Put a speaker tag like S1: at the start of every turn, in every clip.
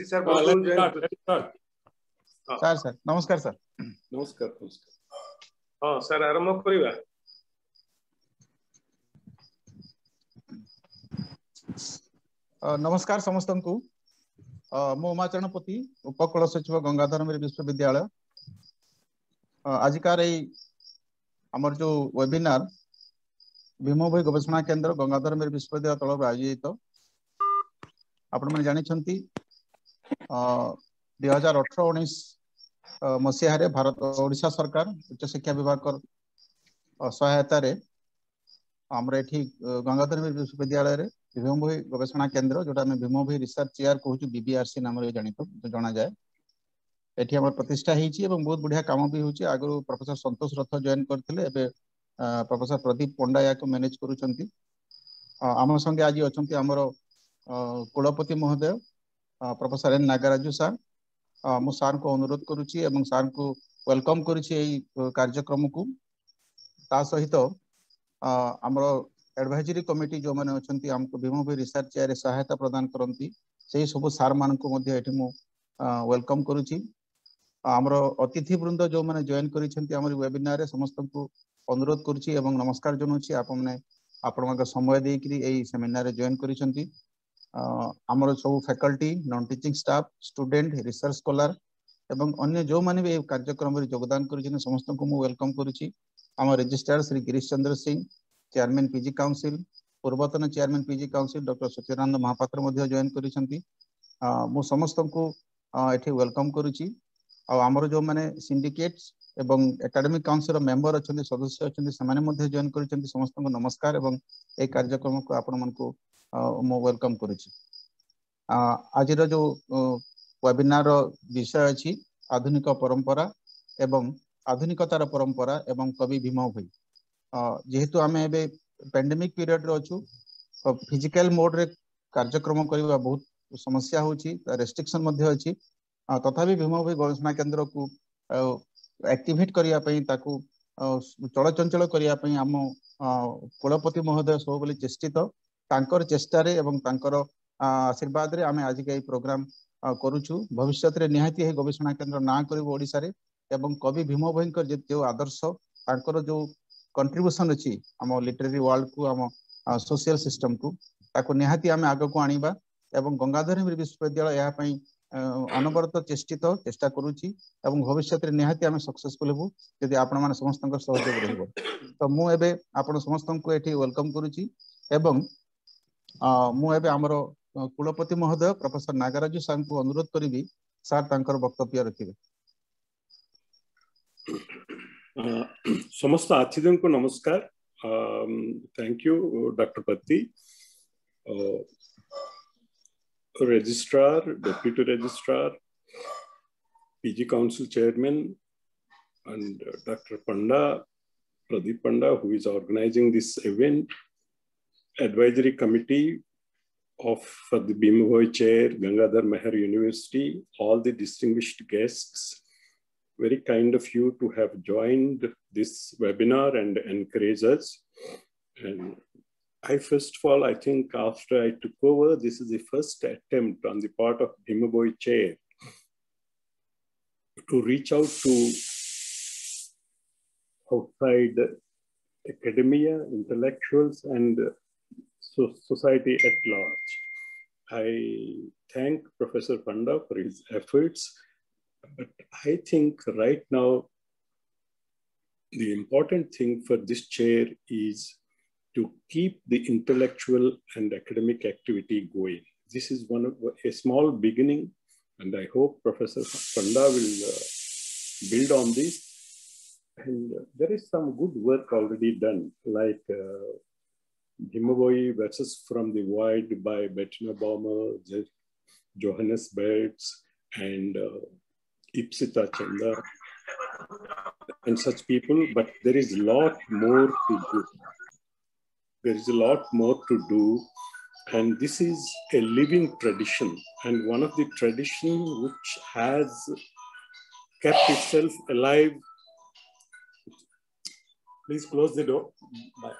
S1: Sir बहुत
S2: sir sir नमस्कार sir
S1: नमस्कार नमस्कार हाँ सर आरंभ करिबा
S2: नमस्कार समस्त को मो उमाचरणपति उपकुल सचिव गंगाधर मेहर विश्वविद्यालय आजिकार आमर जो वेबिनार भीम भोई गवेषणा केंद्र गंगाधर मेहर विश्वविद्यालय तलब आयोजित आपण मैंने जानी 2018-19 मसीह भारत ओडिशा सरकार उच्च शिक्षा विभाग सहायता आमर ये गंगाधर मेहर विश्वविद्यालय भीम भोई गवेषणा केंद्र जोटा भीम भोई रिसर्च चेयर कहूँ बीबीआरसी नाम जना जाए ये आम प्रतिष्ठा होती बहुत बढ़िया कम भी होची आगु प्रोफेसर संतोष रथ जॉइन करते प्रोफेसर प्रदीप पंडा या मैनेज करुँच आम संगे आज अच्छा आमर कुलपति महोदय प्रोफेसर एन नागराजु सार मु सार को अनुरोध करुच्ची सार को वेलकम करुच्ची कार्यक्रम को ता सहित आमर एडवाइजरी कमिटी जो मैंने अच्छा आमको भीम भोई रिसर्च चेयर सहायता प्रदान करती से सब सार मान को वेलकम करुच्ची आमर अतिथि वृंद जो मैंने जॉइन कर वेबिनार समस्त को अनुरोध करुच्ची नमस्कार जनाऊँगी आपण समय देकरी सेमिनार जॉइन करिसेंती आमर सब faculty non teaching staff student research scholar एवं अन्य जो माने भी कार्यक्रम में योगदान कर समस्त को मु वेलकम करुच्ची आम registrar Shri Girish Chandra Singh chairman PG council पूर्वतन chairman PG council doctor Satyanarayan Mahapatra join करिसेंती मु समस्त को ये वेलकम करुच्ची आमर जो मैंने सिंडिकेट्स एवं एकेडमिक काउंसिल मेंबर अच्छा सदस्य अच्छा से जॉइन कर समस्त को नमस्कार एवं ए कार्यक्रम को आपण मन को मो वेलकम करुच्ची आज जो वेबिनार विषय अच्छी आधुनिक परंपरा एवं आधुनिकतार परंपरा एवं कवि भीम भोई जेहेतु आम ए पेंडेमिक पीरियड रे अच्छु फिजिकल मोड रे कार्यक्रम करवा बहुत समस्या होची रेस्ट्रिक्शन मध्ये अच्छी तथापि भीम भोई गवेषणा केंद्र को एक्टिवेट करिया पई ताकू चलचंचल करिया पई आम कुलपति महोदय सब चेष्टित तांकर चेष्टा रे एवं तांकर आशीर्वाद रे आमे आज के प्रोग्राम करूछु भविष्य रे निहाती है गवेषणा केंद्र ना करिवो ओडिसा रे एवं कवि भीम भोई जो आदर्श तांकर जो कंट्रीब्यूशन अच्छी आम लिटरेरी वर्ल्ड को आम सोशल सिस्टम को ताको निहाती आमे आग को आनिबा एवं गंगाधर मेहर विश्वविद्यालय या पई अनवरत चेष्टा करुच्ची एवं भविष्य में निहाती आम सक्सेसफुल हेबू यदि आपण माने समस्त सहयोग रहिबो तो मु एबे आपण समस्त को एठी वेलकम करुच्ची एवं मु एबे हमर कुलपति महोदय प्रोफेसर नागराजु सार को अनुरोध करी सार तांकर वक्तव्य रखिबे
S3: समस्त आतिथ्यों को नमस्कार thank you doctor Pati registrar deputy registrar PG council chairman and Dr. Pradeep Panda who is organizing this event advisory committee of for the Bhim Bhoi chair Gangadhar Meher University all the distinguished guests very kind of you to have joined this webinar and encourage us and first of all, I think after I took over, this is the first attempt on the part of Bhim Bhoi chair to reach out to outside academia, intellectuals, and society at large. I thank Professor Panda for his efforts, but I think right now, the important thing for this chair is to keep the intellectual and academic activity going. This is a small beginning, and I hope Professor Panda will build on this. And there is some good work already done, like Bhim Bhoi versus From the Void by Bettina Baumer, Johannes Baerts, and Ipsita Chanda, and such people, but there is a lot more to do. There is a lot more to do, and this is a living tradition, and one of the traditions which has kept itself alive. Please close the door. Bye.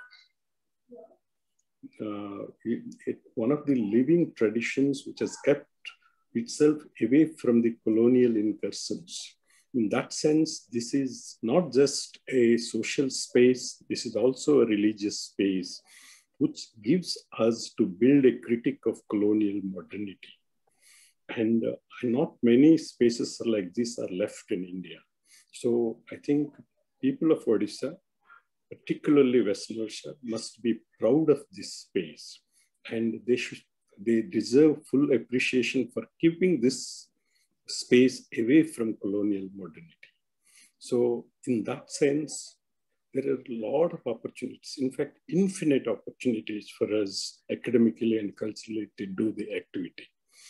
S3: One of the living traditions which has kept itself away from the colonial incursions. In that sense, this is not just a social space, this is also a religious space, which gives us to build a critique of colonial modernity. And not many spaces like this are left in India. So I think people of Odisha, particularly Western Odisha, must be proud of this space. And they deserve full appreciation for keeping this space away from colonial modernity. So in that sense, there are a lot of opportunities, in fact, infinite opportunities for us academically and culturally to do the activity.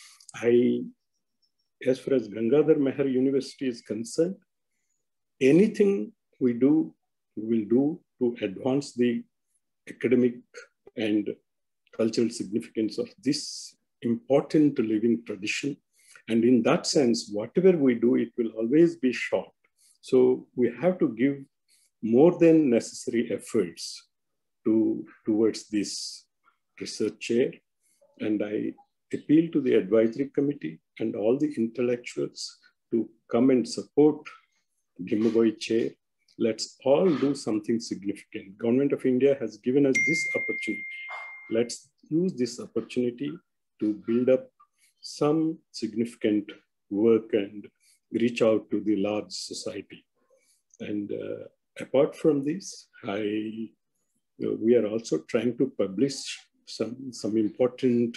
S3: As far as Gangadhar Mehar University is concerned, anything we will do to advance the academic and cultural significance of this important living tradition. And in that sense, whatever we do, it will always be short. So we have to give more than necessary efforts towards this research chair. And I appeal to the advisory committee and all the intellectuals to come and support Bhima Bhoi chair. Let's all do something significant. Government of India has given us this opportunity. Let's use this opportunity to build up some significant work and reach out to the large society. And apart from this, we are also trying to publish some important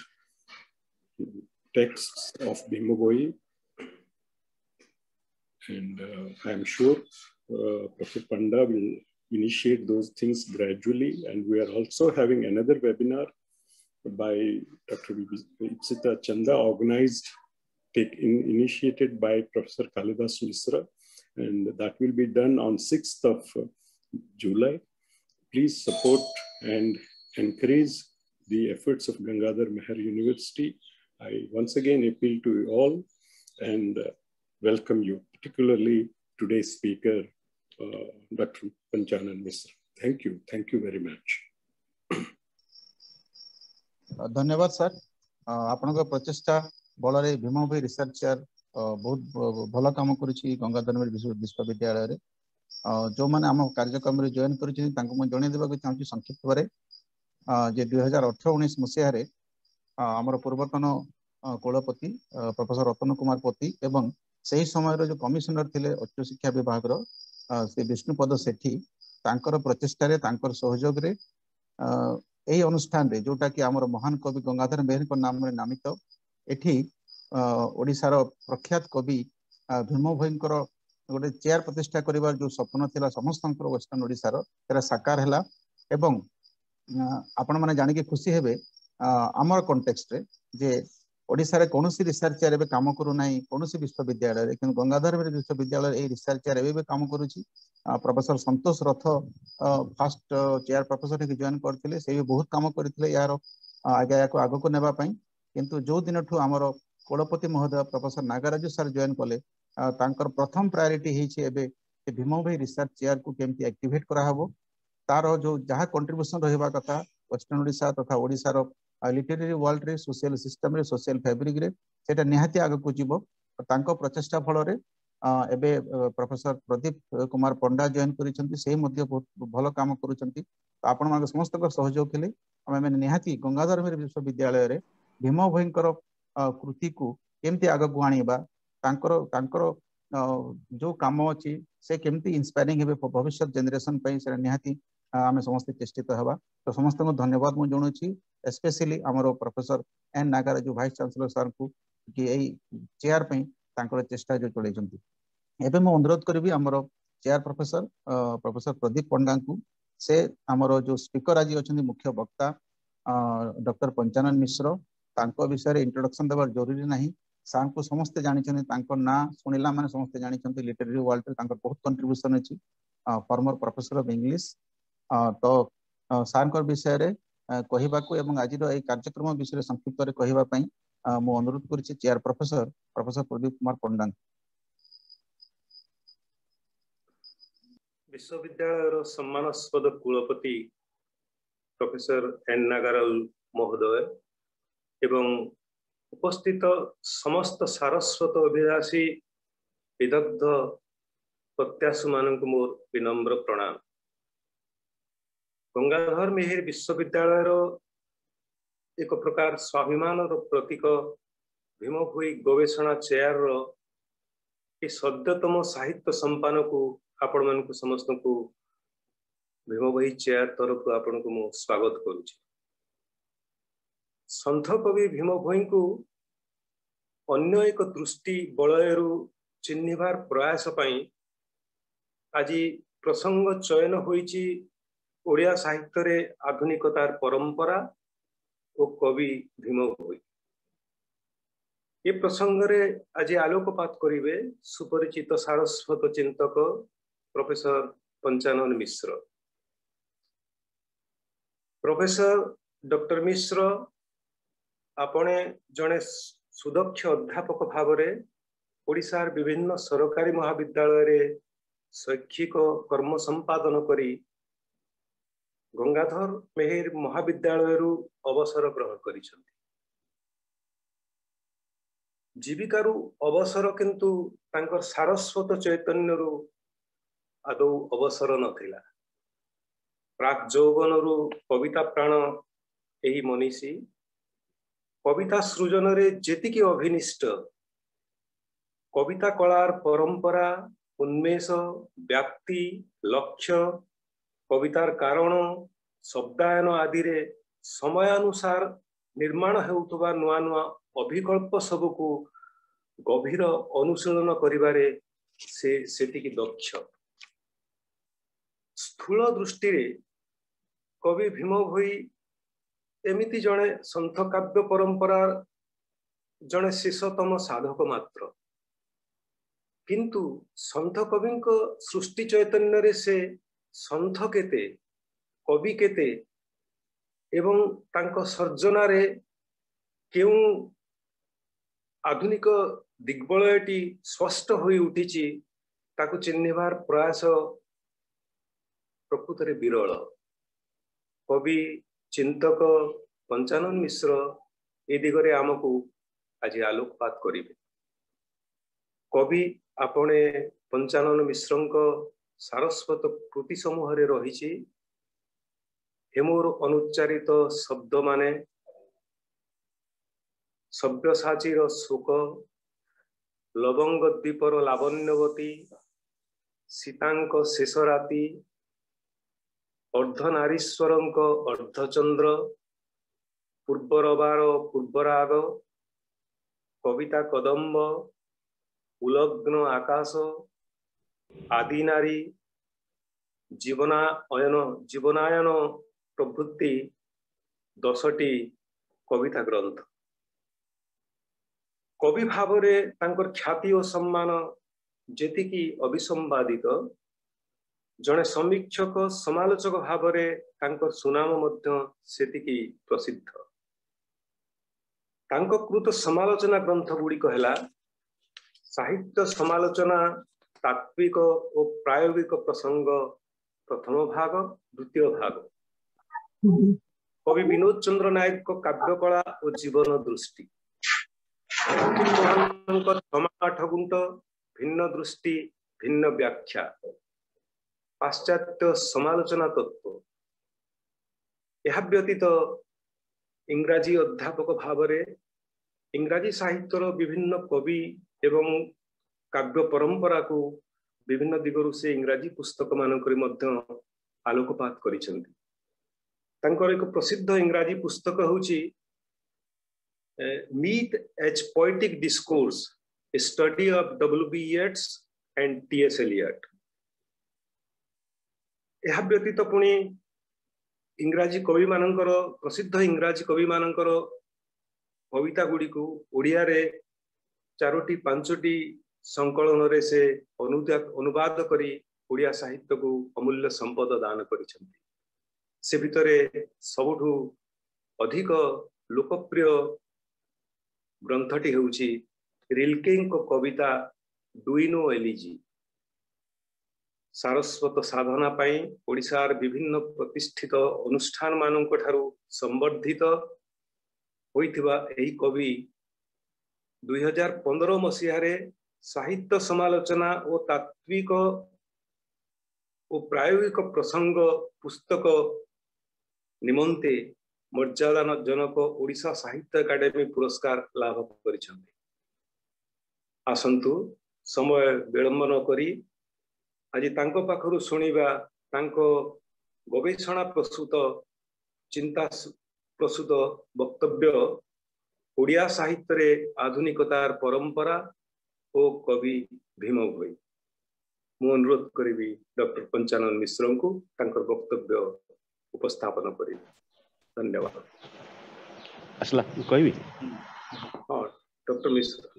S3: texts of Bhima Bhoi. And I'm sure Professor Panda will initiate those things gradually. And we are also having another webinar by Dr. Ipsita Chanda, initiated by Professor Kalidas Misra. And that will be done on 6th of July. Please support and encourage the efforts of Gangadhar Mehar University. I once again appeal to you all and welcome you, particularly today's speaker, Dr. Panchanan Misra. Thank you very much.
S2: धन्यवाद sir आपनका प्रचेष्टा बलरे Bhim Bhoi research chair बहुत भल काम करुछि गंगाधर विश्वविद्यालय रे जो माने हम कार्यक्रम रे जॉइन करिछि तांको म जणे देबा को चाहूछि संक्षिप्त बारे जे 2018-19 मसिया रे हमर पूर्वतन कुलपति प्रोफेसर रतन कुमार पति एवं सही समय रे जो कमिशनर थिले उच्च शिक्षा विभाग रो श्री विष्णुपद सेठी तांकर प्रचेष्टा रे तांकर सहयोग रे एही अनुष्ठान रे जोटा कि हमर महान कवि गंगाधर मेहर को नाम रे नामित एठी ओडिसा रो प्रख्यात कवि भीम भोईंकर गोटे चेयर प्रतिष्ठा करिवार जो स्वप्न थिला समस्तंकर वेस्टर्न ओडिसा रो तेरा साकार हैला एवं आपण माने जानि के खुशी हेबे हमर कॉन्टेक्स्ट रे जे ओडिसा रे कोनोसी रिसर्च चेयर एबे काम करू नाही कोनोसी विश्वविद्यालय रे किंतु गंगाधर मेहर विश्वविद्यालय ए रिसर्च चेयर एबे काम करूची professor Santosh Rath first chair professor के जॉइन करथिले से भी बहुत काम करथिले यार आगे को नेबा पई किंतु जो दिन ठू हमर कुलपति महोदय प्रोफेसर नागराजु सर जॉइन कले तांकर प्रथम प्रायोरिटी हेछि एबे भीम भोई रिसर्च चेयर को केमती एक्टिवेट करा हबो तार जो जहा कंट्रीब्यूशन रहबा कथा वेस्टर्न ओडिसा तथा ओडिसा रो लिटरेरी वर्ल्ड रे सोशल सिस्टम रे सोशल फैब्रिक रे सेटा निहाती आगे को जीवो तांको प्रचेष्टा फल रे एबे प्रोफेसर प्रदीप कुमार पंडा जॉइन करिसंती से मध्ये बहुत भलो काम करूचंती तो आपण माने समस्त को सहयोग केले हम निहाती गंगाधर मेहर विश्वविद्यालय रे भीम भोईंकर कृति को केमती आगे को आनीबा तांकर जो काम अछि से केमती इंस्पायरिंग हेबे भविष्य जनरेशन पई से निहाती आमे समस्त चेष्टित हबा तो समस्त को धन्यवाद मु जणुछि स्पेशली हमरो प्रोफेसर एन नागारा जो वाइस चांसलर सर को कि एई चेयर पई तांकर चेष्टा जो चलैछंती एबे मु अनुरोध करबी हमरो चेयर प्रोफेसर प्रदीप पंडा को से हमरो जो स्पीकर आज अछंती मुख्य वक्ता डॉक्टर पंचानन मिश्र तांको विषय इंट्रोडक्शन देबार जरूरी नाही सार को समस्त जानि छन तांको ना सुनिला माने समस्त जानि छन लिटरेरी वर्ल्ड रे तांकर बहुत कंट्रीब्यूशन अछि फॉर्मर प्रोफेसर ऑफ इंग्लिश तो सार को विषय रे कहिबा को एवं आज रो ए कार्यक्रम विषय संक्षिप्त रे कहिबा पई मु अनुरोध करछि चेयर प्रोफेसर प्रदीप कुमार पंडा
S1: विश्वविद्यालय सम्मानास्पद कुलपति प्रोफेसर एन नागाराल महोदय एवं उपस्थित समस्त सारस्वत अभिलाषी विदग्ध प्रत्याशु मानक मोर विनम्र प्रणाम। गंगाधर मेहेर विश्वविद्यालय एक प्रकार स्वाभिमान प्रतीक भीमभोई गवेषणा चेयर सद्यतम साहित्य संपान को आपण मान समस्त को भीमभोई चेयर तरफ आपण को मु स्वागत करुछि। संत कवि भीमभोई को अन्य एक दृष्टि बलयरु चिन्हिबार प्रयास पई आज प्रसंग चयन होईछि ओडिया साहित्य रे आधुनिकतार परंपरा और कवि भीमभोई। ये प्रसंग रे आज आलोकपात करिवे सुपरिचित सारस्वत चिंतक professor Panchanan Mishra. Professor doctor Mishra आपणे जने सुदक्ष अध्यापक भाव में ओडिशार विभिन्न सरकारी महाविद्यालय रे शैक्षिक कर्म संपादन करी गंगाधर मेहेर महाविद्यालय अवसर ग्रहण करिसंती। जीविकारु अवसर किंतु तांकर सारस्वत चैतन्यरु आदौ अवसर नथिला। प्राक यौवनरु कविता प्राण एही मनीषी कविता सृजन रे जेतिकी अभिनिष्ट कविता कलार परंपरा उन्मेष व्याप्ति लक्ष्य कवितार कारण शब्दायन आदि रे समयानुसार निर्माण हेउतबा नुआ नुआ अभिकल्प सबको गभीर अनुशीलन करिबारे से सेतिकी दक्ष। स्थूल दृष्टि रे कवि भीमभोई एमिति जने संथ काव्य परंपरा जने शीर्षतम साधक मात्र, किंतु संथ कवि सृष्टि चैतन्य रे से संथ केते कवि केते एवं तांको सर्जना रे केउ आधुनिक दिग्बलयटी स्पष्ट होई उठिछि ताकु चिन्हिबार प्रयास प्रकृत रे विरल। कवि चिंतक पंचानन मिश्र ए दिगरे आमको आज आलोकपात करिवे। कवि आपणे पंचानन मिश्रंक सारस्वत कृति समूह रे रहिछि हेमोर अनुच्चारित शब्द माने सव्यसाचीर शोक लवंग द्वीपर लावण्यवती सीतांक शेष राति अर्धनारीश्वरंक अर्धचंद्र पूर्वरबार पूर्वराग कविता कदम्ब उलग्न आकाश आदि नारी जीवनायन प्रभृति 10टी कविता ग्रंथ। कवि भाव रे तांकर ख्याति और सम्मान जेतिकी अविसंवादित जने समीक्षक समालोचक भाव रे तांकर सुनाम मध्य सेतिकी प्रसिद्ध। तांको कृत समालोचना ग्रंथ गुड़िक हैला साहित्य समालोचना तात्विक और प्रायोगिक प्रसंग प्रथम भाग द्वितीय भाग कवि विनोद चंद्र नायक को काव्य कला और जीवन दृष्टि आठ गुंट भिन्न दृष्टि भिन्न व्याख्या पाश्चात्य समालोचना तत्व यह व्यतीत इंग्राजी अध्यापक भाव रे इंग्राजी साहित्यर विभिन्न कवि एवं काव्य परंपरा को विभिन्न दिगरु से इंग्राजी पुस्तक मानकरी मध्य आलोकपात करिसेंती। तांकर एक प्रसिद्ध इंग्राजी पुस्तक होची myth as poetic discourse a study of W.B. Yeats and T.S. Eliot। यह व्यतीत पुणी इंग्राजी कवि मानकर प्रसिद्ध इंग्राजी कवि मानकर कविता गुड़ी को ओडिया रे 4टी 5टी संकलन रे से अनुवाद करी ओडिया साहित्य को अमूल्य संपद दान करिसेंती। से भितरे सबुठु अधिक लोकप्रिय ग्रंथटी हेउची रिल्केंग को कविता डुइनो एलिजी। सारस्वत साधना पाई ओडिशार विभिन्न प्रतिष्ठित अनुष्ठान मानक ठारू संवर्धित होइथिबा एही कवि 2015 मसीह साहित्य समालोचना और तात्विक और प्रायोगिक प्रसंग पुस्तक निमंते मर्यादाजनक ओडिशा साहित्य अकादेमी पुरस्कार लाभ करिसेंति। आसंतु समय विलंब न करी आज तांको पाखरु सुनिबा तांको गवेषणा प्रस्तुत चिंता प्रस्तुत वक्तव्य ओडिया साहित्य रे आधुनिकतार परंपरा और कवि भीम भोई। मु अनुरोध करी डॉक्टर पंचानन मिश्र को तांकर वक्तव्य उपस्थापन करी। धन्यवाद।
S4: असला कहबी
S1: हाँ डॉक्टर मिश्र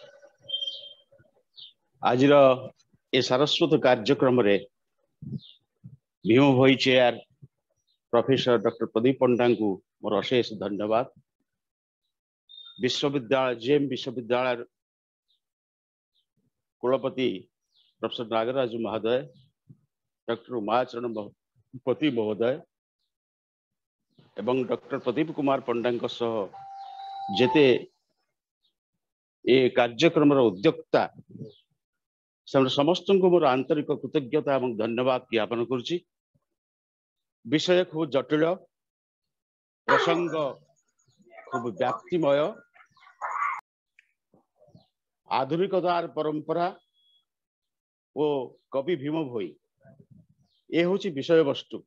S4: आज ए सारस्वत कार्यक्रम रे Bhima Bhoi chair professor doctor Pradeep Panda को मोर अशेष धन्यवाद। विश्वविद्यालय जेएम विश्वविद्यालय कुलपति प्रोफेसर नागराज महोदय, डॉक्टर उमाचरण पति महोदय एवं डॉक्टर प्रदीप कुमार पंडा जेते ए कार्यक्रम उद्योक्ता समस्त को मोर आंतरिक कृतज्ञता और धन्यवाद ज्ञापन करुच्ची। विषय खूब जटिल, प्रसंग खूब व्याप्तिमय, आधुनिकतार परंपरा ओ कवि भीम भोई ये हूँ विषय वस्तु।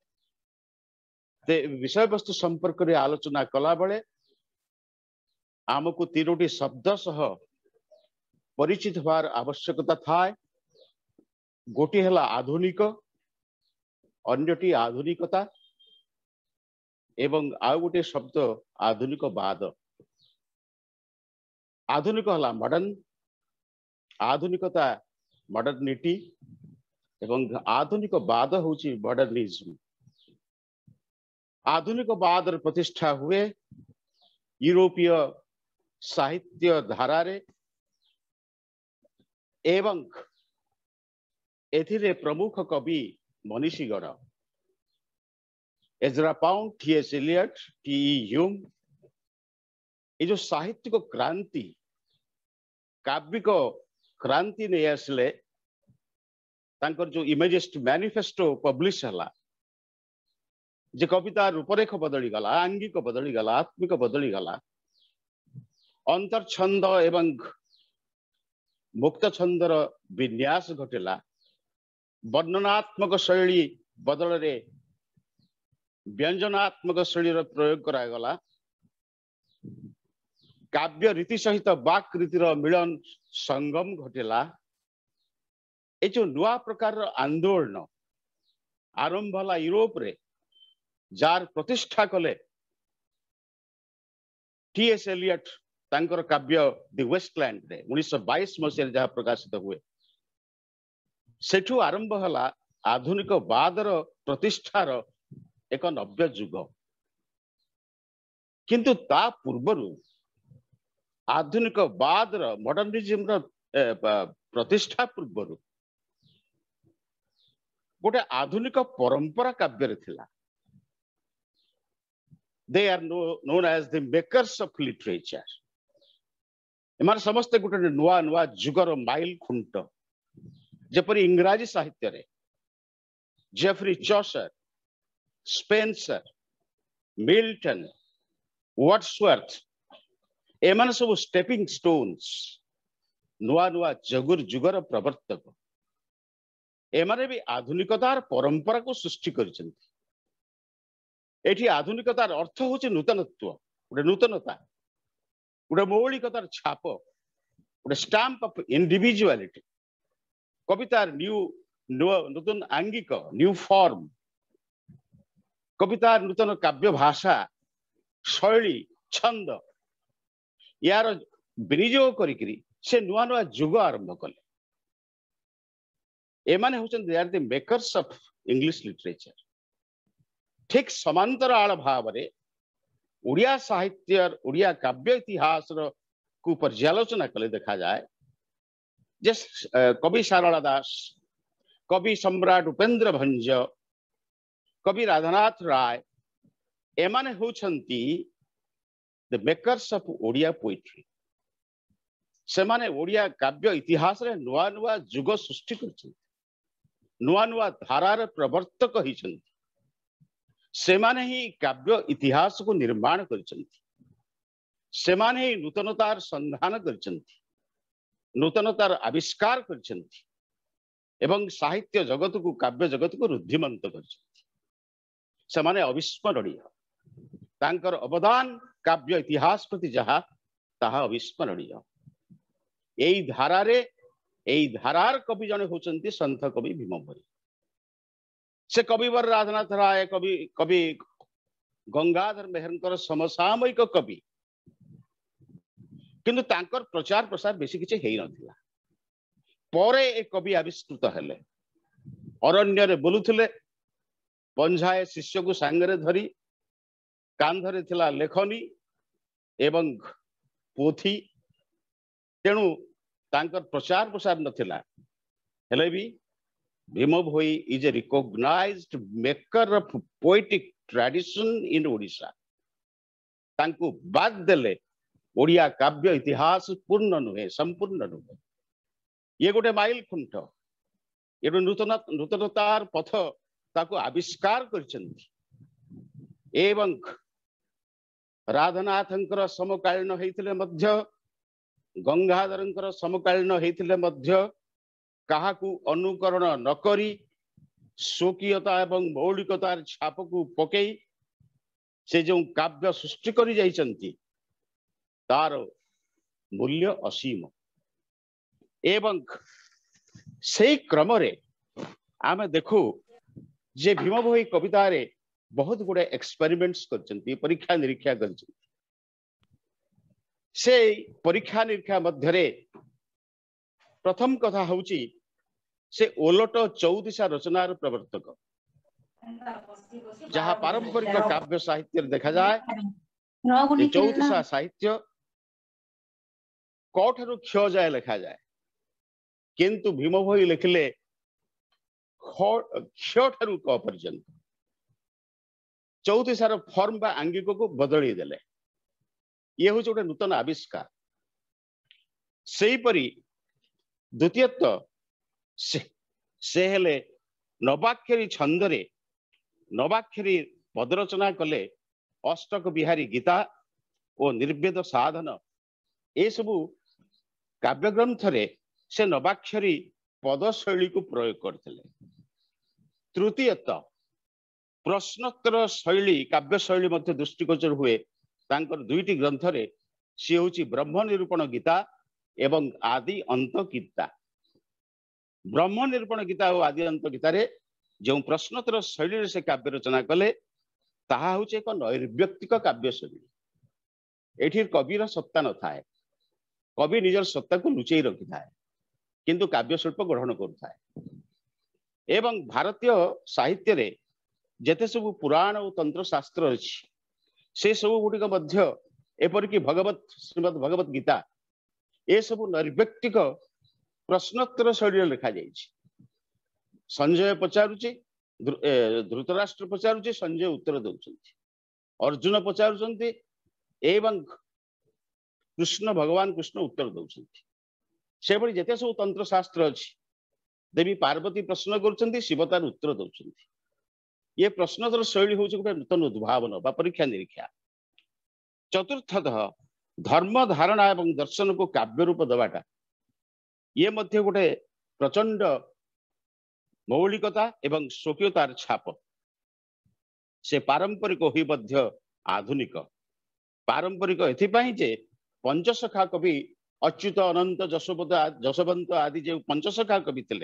S4: विषय वस्तु संपर्क में आलोचना कला बेले आमको 3टी शब्द सह परिचित होवार आवश्यकता थाए। गोटी है आधुनिक, अन्यटी आधुनिकता एवं आउ गोटे शब्द आधुनिकवाद। आधुनिक है मॉडर्न, आधुनिकता मॉडर्निटी एवं आधुनिकवाद होची मॉडर्निज्म। आधुनिकवाद प्रतिष्ठा हुए यूरोपीय साहित्य धारा रे एवं एथिरे प्रमुख कवि मनीषीगण Ezra Pound, T S. Eliot, T E. Hulme ये जो साहित्यिक क्रांति काव्यिक क्रांति नहीं आसले जो इमेजिस्ट मैनिफेस्टो पब्लिश हला जे कविता रूपरेख बदली गला, आंगिक बदली गला, आत्मिक बदली गला, अंतर छंद एवं मुक्त छंदर विन्यास घटिला, वर्णनात्मक शैली बदल रे व्यंजनात्मक शैली प्रयोग करागला, काव्य रीति सहित वाक रीतिर मिलन संगम घटिला। ये जो नुआ प्रकार आंदोलन आरंभ हला यूरोप रे जार प्रतिष्ठा कले टी.एस. एलियट तांकर काव्य दि वेस्टलैंड रे 1922 मसीह जहाँ प्रकाशित हुए सेठू आरंभ हला आधुनिकवादर प्रतिष्ठार एक नव्य जुग। किंतु ता पूर्वरु आधुनिकवाद मॉडर्निज्म प्रतिष्ठा पूर्वरु गोटे आधुनिक परंपरा काव्य रे थिला। They are known as the makers of literature. एमार समस्त गोटे नुआ नुआ जुगर माइल खुंट जेपरी इंग्राजी साहित्य रे Geoffrey Chaucer, Spenser, Milton, Wordsworth एमान सब स्टेपिंग स्टोन्स नुआ नुआ जगुर जुगर प्रवर्तक एमाने भी आधुनिकतार परंपरा को सृष्टि करिसेंति। एठी आधुनिकतार अर्थ होचे नूतनत्व, गोटे नूतनता, गोटे मौलिकतार छाप, गोटे स्टाम्प ऑफ इंडिविजुअलिटी। कवितार नूतन आंगिक न्यू फॉर्म, कवितार नूतन काव्य भाषा, शैली, छंद यार विनियोग करिकरी से नुआ नुआ जुग आरंभ कले। एमाने होचन they are the makers of English literature. ठीक समांतराल भाव रे उड़िया साहित्य उड़िया काव्य इतिहास को पर्यालोचना कले देखा जाए जे कवि सारला दास, कवि सम्राट उपेंद्र भंज, कवि राधानाथ राय एमाने होचंती the makers of Odia poetry. से माने ओडिया काव्य इतिहास रे नुआ नुआ जुग सृष्टि कर नुआ नुआ धारार प्रवर्तक होइछन्ति से माने ही काव्य इतिहास को निर्माण करछन्ति से माने ही नूतनतार संधान करछन्ति नूतनतार आविष्कार करछन्ति एवं साहित्य जगत को काव्य जगत को रुद्धिमंत करछन्ति से माने अविस्मरणीय तांकर अवदान काव्य इतिहास प्रति जहा ताहा अविस्मरणीय एई धारारे एई धारार कवि जने होचन्ति संत कवि भीम भोई से कविवर राजनाथ राय कवि कवि गंगाधर मेहरकर समसामयिक कवि किंतु तांकर प्रचार प्रसार बेसी किछि हेई नथिला परे ए कवि आविष्कृत हेले अरण्य रे बोलुथिले पंझाए शिष्य को सांगरे धरी कांधरे थिला लेखनी एवं पोथी तेणु तांकर प्रचार प्रसार नथिला हेले भी Bhima Bhoi is a recognised maker of poetic tradition in Odisha तांको बाद देले ओडिया काव्य इतिहास पूर्ण नुहे संपूर्ण नुहे ये गोटे माइल खुंट ये नूतनतार पथ ताको आविष्कार करछन्ति एवं राधानाथंकर समकालीन हेइथिले मध्य गंगाधरंकर समकालीन हेइथिले मध्य काहाकू अनुकरण न करी स्वकीयता एवं मौलिकतार छाप को पकई से जो काव्य सृष्टि करी जाइछन्ति तार मूल्य असीम एवं से क्रम रे आमे देखू जे भीम भोई कविता रे बहुत गुड़े एक्सपेरिमेंट्स करछन्ति परीक्षा निरीक्षा करछन्ति से परीक्षा निरीक्षा मध्य रे प्रथम कथा होउची से ओलट चौदिशा रचनार प्रवर्तक जहाँ पारंपरिक काव्य साहित्य देखा जाए चौदिशा साहित्य कठारु क्ष जाए लिखा जाए किंतु भीम भोई लिखिले क्ष ठारु क पर्यंत चौदिशार फॉर्म बा आंगिक को बदली देले ये हूँ गोटे नूतन आविष्कार से परी द्वितीयत से हेले नवाक्षरी छंदरे नवाक्षरी पदरचना कले अष्टक बिहारी गीता और निर्वेद साधन ए सबु काव्य ग्रंथ रे से नवाक्षरी पदशैली को प्रयोग करते तृतीयत प्रश्नोत्तर शैली काव्य शैली मध्य दृष्टिगोचर हुए तांकर दुईटी ग्रंथ रे सी होची ब्रह्म निरूपण गीता एवं आदि अंत गीता ब्रह्म निरूपण गीता और आदि अंत गीता रे जो प्रश्नोत्तर शैली से काव्य रचना कले ताहा होची एक नैर्व्यक्तिक काव्य शैली एठी कविर सत्ता न थाए कवि निजर सत्ता को लुचई रखि थाए किंतु काव्य शिल्प ग्रहण करुथाए एवं भारतीय साहित्य रे जेते सब पुराण और तंत्र शास्त्र अछि से सब गुटिक मध्य एपरिक भगवत श्रीमद भगवत गीता ए सब नैर्व्यक्तिक प्रश्नोत्तर शैली लिखा जाइछि संजय पचारुछि धृतराष्ट्र पचारुछि संजय उत्तर दउछन्ति अर्जुन पचारुछन्ति एवं कृष्ण भगवान कृष्ण उत्तर दउछन्ति से भली जेते सब तंत्र शास्त्र अछि देवी पार्वती प्रश्न करुछन्ति शिव तार उत्तर दउछन्ति ये प्रश्नोत्तर शैली होछि गोटे नूतन उद्भावन बा परीक्षा निरीक्षा चतुर्थतः धर्म धारणा एवं दर्शन को काव्य रूप दबाटा ये मध्य गोटे प्रचंड मौलिकता एवं स्वकीयतार छाप से पारंपरिक हुई मध्य आधुनिक पारंपरिक एथिपाई जे पंचसखा कवि अच्युत अनंत जशवंत आदि जो पंचसखा कवि थिले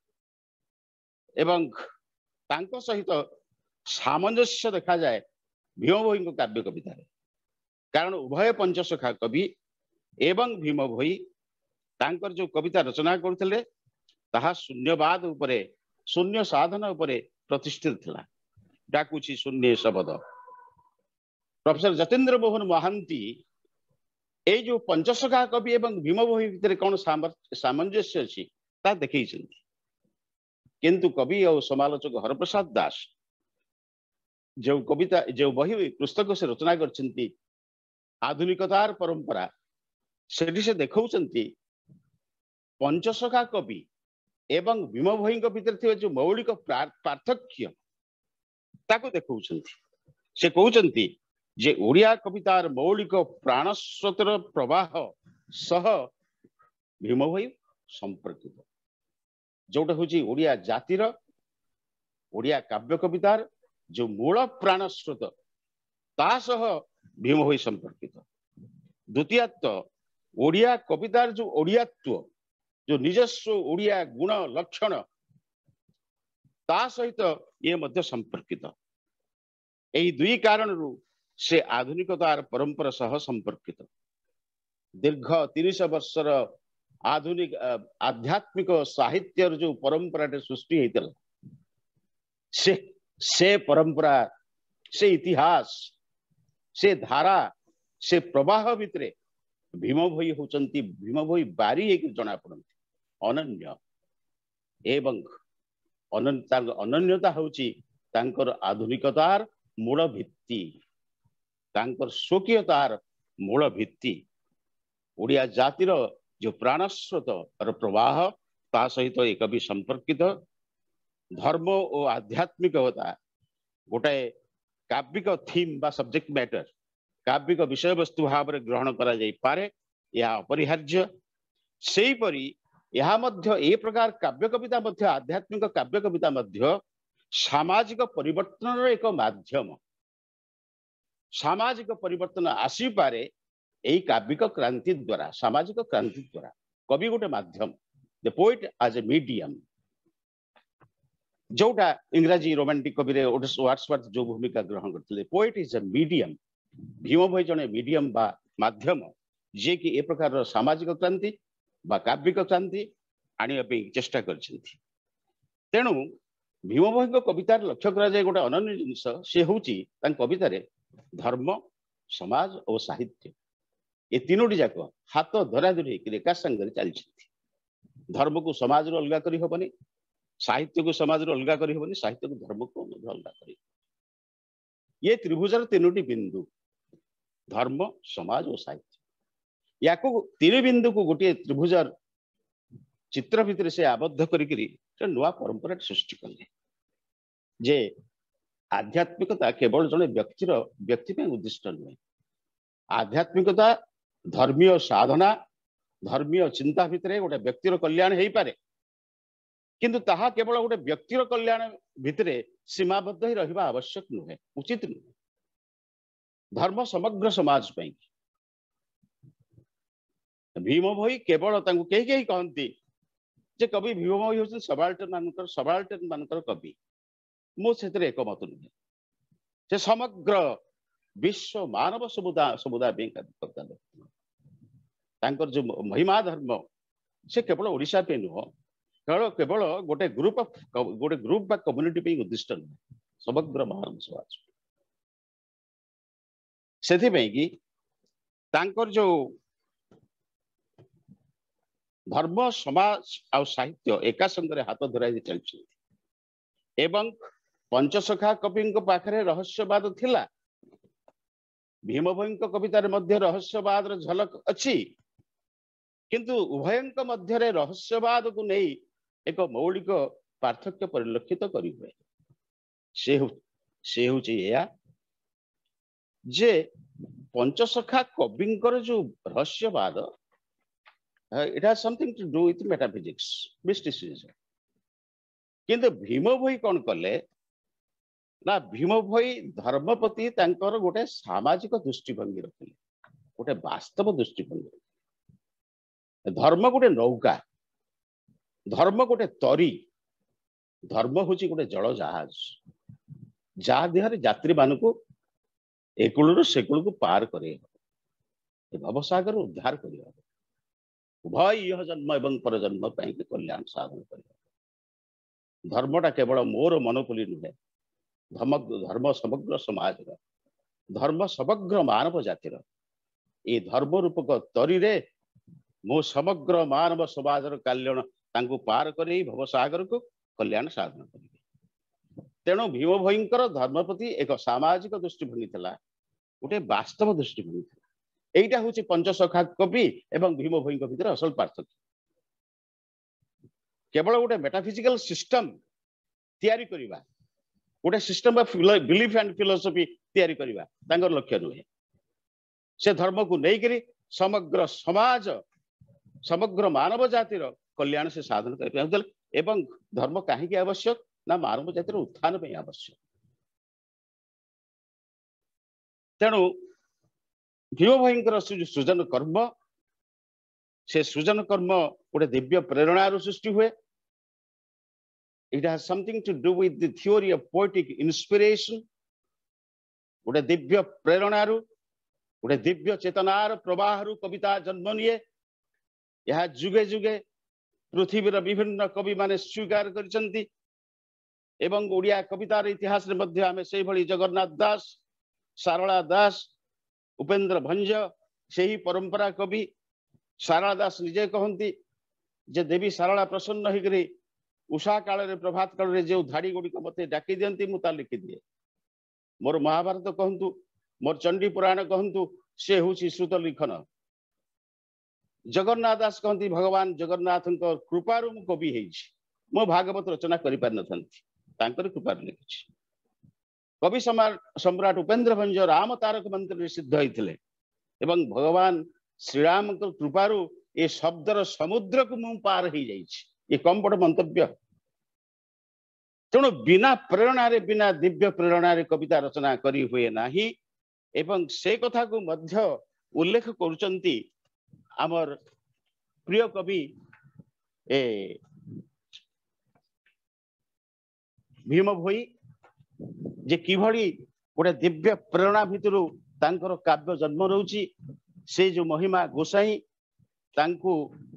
S4: एवं तांको सहित सामंजस्य देखा जाए भीम भोई काव्य कविता कारण उभय पंचसखा कवि एवं भीम भोई तांकर जो कविता रचना करथिले ताहा शून्यवाद उपरे शून्य साधन उपरे प्रतिष्ठित थिला डाकुची शून्य शब्द प्रोफेसर जतेन्द्र मोहन महांती ए जो पंचसखा कवि एवं भीम भोई भितर कौन सामंजस्य अछि ता देखैछन्ति किंतु कवि और समालोचक हरप्रसाद दास जो कविता जो बही पुस्तक से रचना करछन्ति आधुनिकतार परंपरा सेठी से देखौचंती पंचसखा कवि एवं भीम भोई भितर थिबा जो मौलिक पार्थक्य ताको देखौचंती से कहउचंती जे ओडिया कवितार मौलिक प्राणस्रोतर प्रवाह सह भीम भोई संपर्कित जोटा हूँ ओडिया जातिर ओडिया काव्य कवितार जो मूल प्राणस्रोत तासह भीम भोई संपर्कित। द्वितीयत ओडिया कवितार जो ओडियात्व जो निजस्व ओडिया गुण लक्षण ता सहित ये मध्य संपर्कित। यही दुई कारण से आधुनिकतार परंपरा सह संपर्कित। दीर्घ 30 वर्षर आधुनिक आध्यात्मिक साहित्य जो परंपरा सृष्टि होता से परंपरा से इतिहास से धारा से प्रवाह भितर भीम भोई होचंती भीम भोई बारी एक जना पड़ती अनन्य एवं अनन्यता होची तांकर आधुनिकतार मूल भित्ति तांकर स्वकीयतार मूल भित्ति ओडिया जातिर जो प्राणस्रोत और प्रवाह ता सहित एक भी संपर्कित। धर्म और आध्यात्मिकता गोटे काव्यिक थीम बा सब्जेक्ट मैटर काव्यिक विषय वस्तु भाव में ग्रहण करा जाई पारे यह अपरिहार्य। सेही परी यह मध्य ए प्रकार काव्य कविता मध्य आध्यात्मिक काव्य कविता मध्य सामाजिक परिवर्तन एक माध्यम सामाजिक परिवर्तन आसी पारे यही काव्यिक क्रांति द्वारा सामाजिक क्रांति द्वारा कवि गोटे माध्यम the poet as a medium जोटा इंग्राजी रोमांटिक कवि रे वर्ड्सवर्थ जो भूमिका ग्रहण करते poet is a medium Bhima Bhoi जने मीडियम बा माध्यम जे कि ए प्रकार सामाजिक क्रांति बा काव्यिक क्रांति आनिया पे चेष्टा करछंती। तेणु भीम भोई कवितार लक्ष्य करा जाय गोटे अनन्य जिनिस से होची तां कवितारे धर्म समाज और साहित्य ये तीनोटी जाक हाथ धराधरी एका संगे चलती। धर्म को समाज रो अलगा करी होबनी साहित्य को समाज रो अलगा करी होबनी साहित्य को धर्म को अलगा करी ये त्रिभुजर तीनोटी बिंदु धर्म समाज और साहित्य या तीन बिंदु को गोटे त्रिभुजर चित्र भितर से आबद्ध करी नुआ परंपरा सृष्टि कले जे आध्यात्मिकता केवल जड़े व्यक्ति पे उद्दिष्ट नुहे आध्यात्मिकता धर्मीय साधना धर्मीय चिंता भितर गोटे व्यक्तिर कल्याण हो पारे किंतु ताहा केवल गोटे व्यक्तिर कल्याण भितर सीमाबद्ध ही रहिबा आवश्यक नुहे उचित नुहे। धर्म समग्र समाज पे भीम भोई केवल कहीं कहती जे कवि भीम भोई हूँ सबाल्टर्न मानकर कवि मुझे एकमत नुहे से समग्र विश्व मानव समुदाय जो महिमा धर्म से केवल ओडिशा पे नुह केवल गोटे ग्रुप बा कम्युनिटी पे उद्दिष्ट नुहे समग्र मानव समाज से तांकर जो धर्म समाज और साहित्य एका संगे हाथ धराई चलती एवं पंचसखा कवि पाखरे रहस्यवाद थिला भीम भोई कवितार मध्य रहस्यवाद झलक अच्छी किंतु उभयंक मध्य रहस्यवाद को नहीं एक मौलिक पार्थक्य परिलक्षित करी हुए से जे पंचसखा कविंकर जो रहस्यवाद it has something to do with metaphysics mysticism किंतु भीम भोई कौन कले ना भीम भोई धर्म प्रति तांकर गोटे सामाजिक दृष्टिभंगी रखिले गोटे वास्तव दृष्टिभंगी धर्म गोटे नौका धर्म गोटे तरी धर्म हूँ गोटे जल जहाज जहा देहरे यात्री मान को एकूल से को पार करे भवसागर उद्धार कर उभय यह जन्म एवं परजन्म कल्याण साधन कर धर्मटा केवल मोर मनोकुली नुहे धर्म समग्र समाज धर्म समग्र मानव जातिर ये धर्म रूपक तरी रे मो समग्र मानव समाज कल्याण तांको पार करे भवसागर को कल्याण साधन करेंगे। तेणु भीम भोईंकर धर्म प्रति एक सामाजिक दृष्टिभंगी थिला गोटे वास्तव दृष्टिभंगी थिला এইটা হচ্ছে পঞ্চসখা কবি এবং ভীম ভୋଇଙ୍କ ଭିତରେ ଅସଲ ପାର୍ଥକ୍ୟ। କେବଳ ଗୋଟେ ମେଟାଫିଜିକାଲ ସିଷ୍ଟମ ତିଆରି କରିବା, ଗୋଟେ system of belief and philosophy ତିଆରି କରିବା ତାଙ୍କର ଲକ୍ଷ୍ୟ ନୁହେଁ। ସେ ଧର୍ମକୁ ନେଇକରି ସମଗ୍ର ସମାଜ, ସମଗ୍ର ମାନବ ଜାତିର କଲ୍ୟାଣ ସେ ସାଧନ କରିବା ଚାହୁଁଥିଲେ। ଏବଂ ଧର୍ମ କାହିଁକି ଆବଶ୍ୟକ ନା ମାନବ ଜାତିର ଉତ୍ଥାନ ପାଇଁ ଆବଶ୍ୟକ। ତେଣୁ ଭୀମ ଭୋଇଙ୍କର ସୃଜନ କର୍ମ, ସେ ସୃଜନ କର୍ମ ଗୋଟେ ଦିବ୍ୟ ପ୍ରେରଣାରୁ ସୃଷ୍ଟି ହୁଏ। It has something to do with the theory of poetic inspiration. ଗୋଟେ ଦିବ୍ୟ ପ୍ରେରଣାରୁ, ଗୋଟେ ଦିବ୍ୟ ଚେତନାର ପ୍ରବାହରୁ କବିତା ଜନ୍ମ ନିଏ। ଏହା ଯୁଗେ ଯୁଗେ ପୃଥିବୀର ବିଭିନ୍ନ କବି ମାନେ ସ୍ୱୀକାର କରିଛନ୍ତି ଏବଂ ଓଡ଼ିଆ କବିତାର ଇତିହାସରେ ମଧ୍ୟ ଆମେ ସେଇଭଳି ଜଗନ୍ନାଥ ଦାସ, ସାରଳା ଦାସ, ଉପେନ୍ଦ୍ର ଭଞ୍ଜ ସେହି ପରମ୍ପରା କବି। ସାରଳା ଦାସ ନିଜେ କହନ୍ତି ଯେ ଦେବୀ ସାରଳା ପ୍ରସନ୍ନ ହେଇକରି ଉଷା କାଳରେ ପ୍ରଭାତ କାଳରେ ଯେଉଁ ଧାଡ଼ି ଗୁଡ଼ିକ ମୋତେ ଡାକି ଦିଅନ୍ତି ମୁଁ ତା ଲେଖିଦିଏ। ମୋର ମହାଭାରତ କହନ୍ତୁ, ମୋର ଚଣ୍ଡୀ ପୁରାଣ କହନ୍ତୁ, ସେ ହେଉଛି ଶ୍ରୁତ ଲିଖନ। ଜଗନ୍ନାଥ ଦାସ କହନ୍ତି ଭଗବାନ ଜଗନ୍ନାଥଙ୍କ କୃପାରୁ ମୁଁ କବି ହେଇଛି, ମୁଁ ଭାଗବତ ରଚନା କରିପାରିନଥାନ୍ତି, ତାଙ୍କର କୃପାରୁ ଲେଖିଛି। କବି ସମ୍ରାଟ ଉପେନ୍ଦ୍ର ଭଞ୍ଜ ରାମ ତାରକ ମନ୍ତ୍ରରେ ସିଦ୍ଧ ହେଇଥିଲେ ଏବଂ ଭଗବାନ ଶ୍ରୀରାମଙ୍କ କୃପାରୁ ଏ ଶବ୍ଦର ସମୁଦ୍ରକୁ ମୁଁ ପାର ହେଇଯାଇଛି। ଏ କମ ବଡ଼ ମନ୍ତବ୍ୟ। ତେଣୁ ବିନା ପ୍ରେରଣାରେ, ବିନା ଦିବ୍ୟ ପ୍ରେରଣାରେ କବିତା ରଚନା କରି ହୁଏ ନାହିଁ। ଏବଂ ସେ କଥାକୁ ମଧ୍ୟ ଉଲ୍ଲେଖ କରୁଛନ୍ତି ଆମର ପ୍ରିୟ କବି ଭୀମ ଭୋଇ, ଯେ କିଭଳି ଗୋଟେ ଦିବ୍ୟ ପ୍ରେରଣା ଭିତରୁ ତାଙ୍କର କାବ୍ୟ ଜନ୍ମ ରହୁଛି। ସେ ଯୋଉ ମହିମା ଗୋସାଇଁ ତାଙ୍କୁ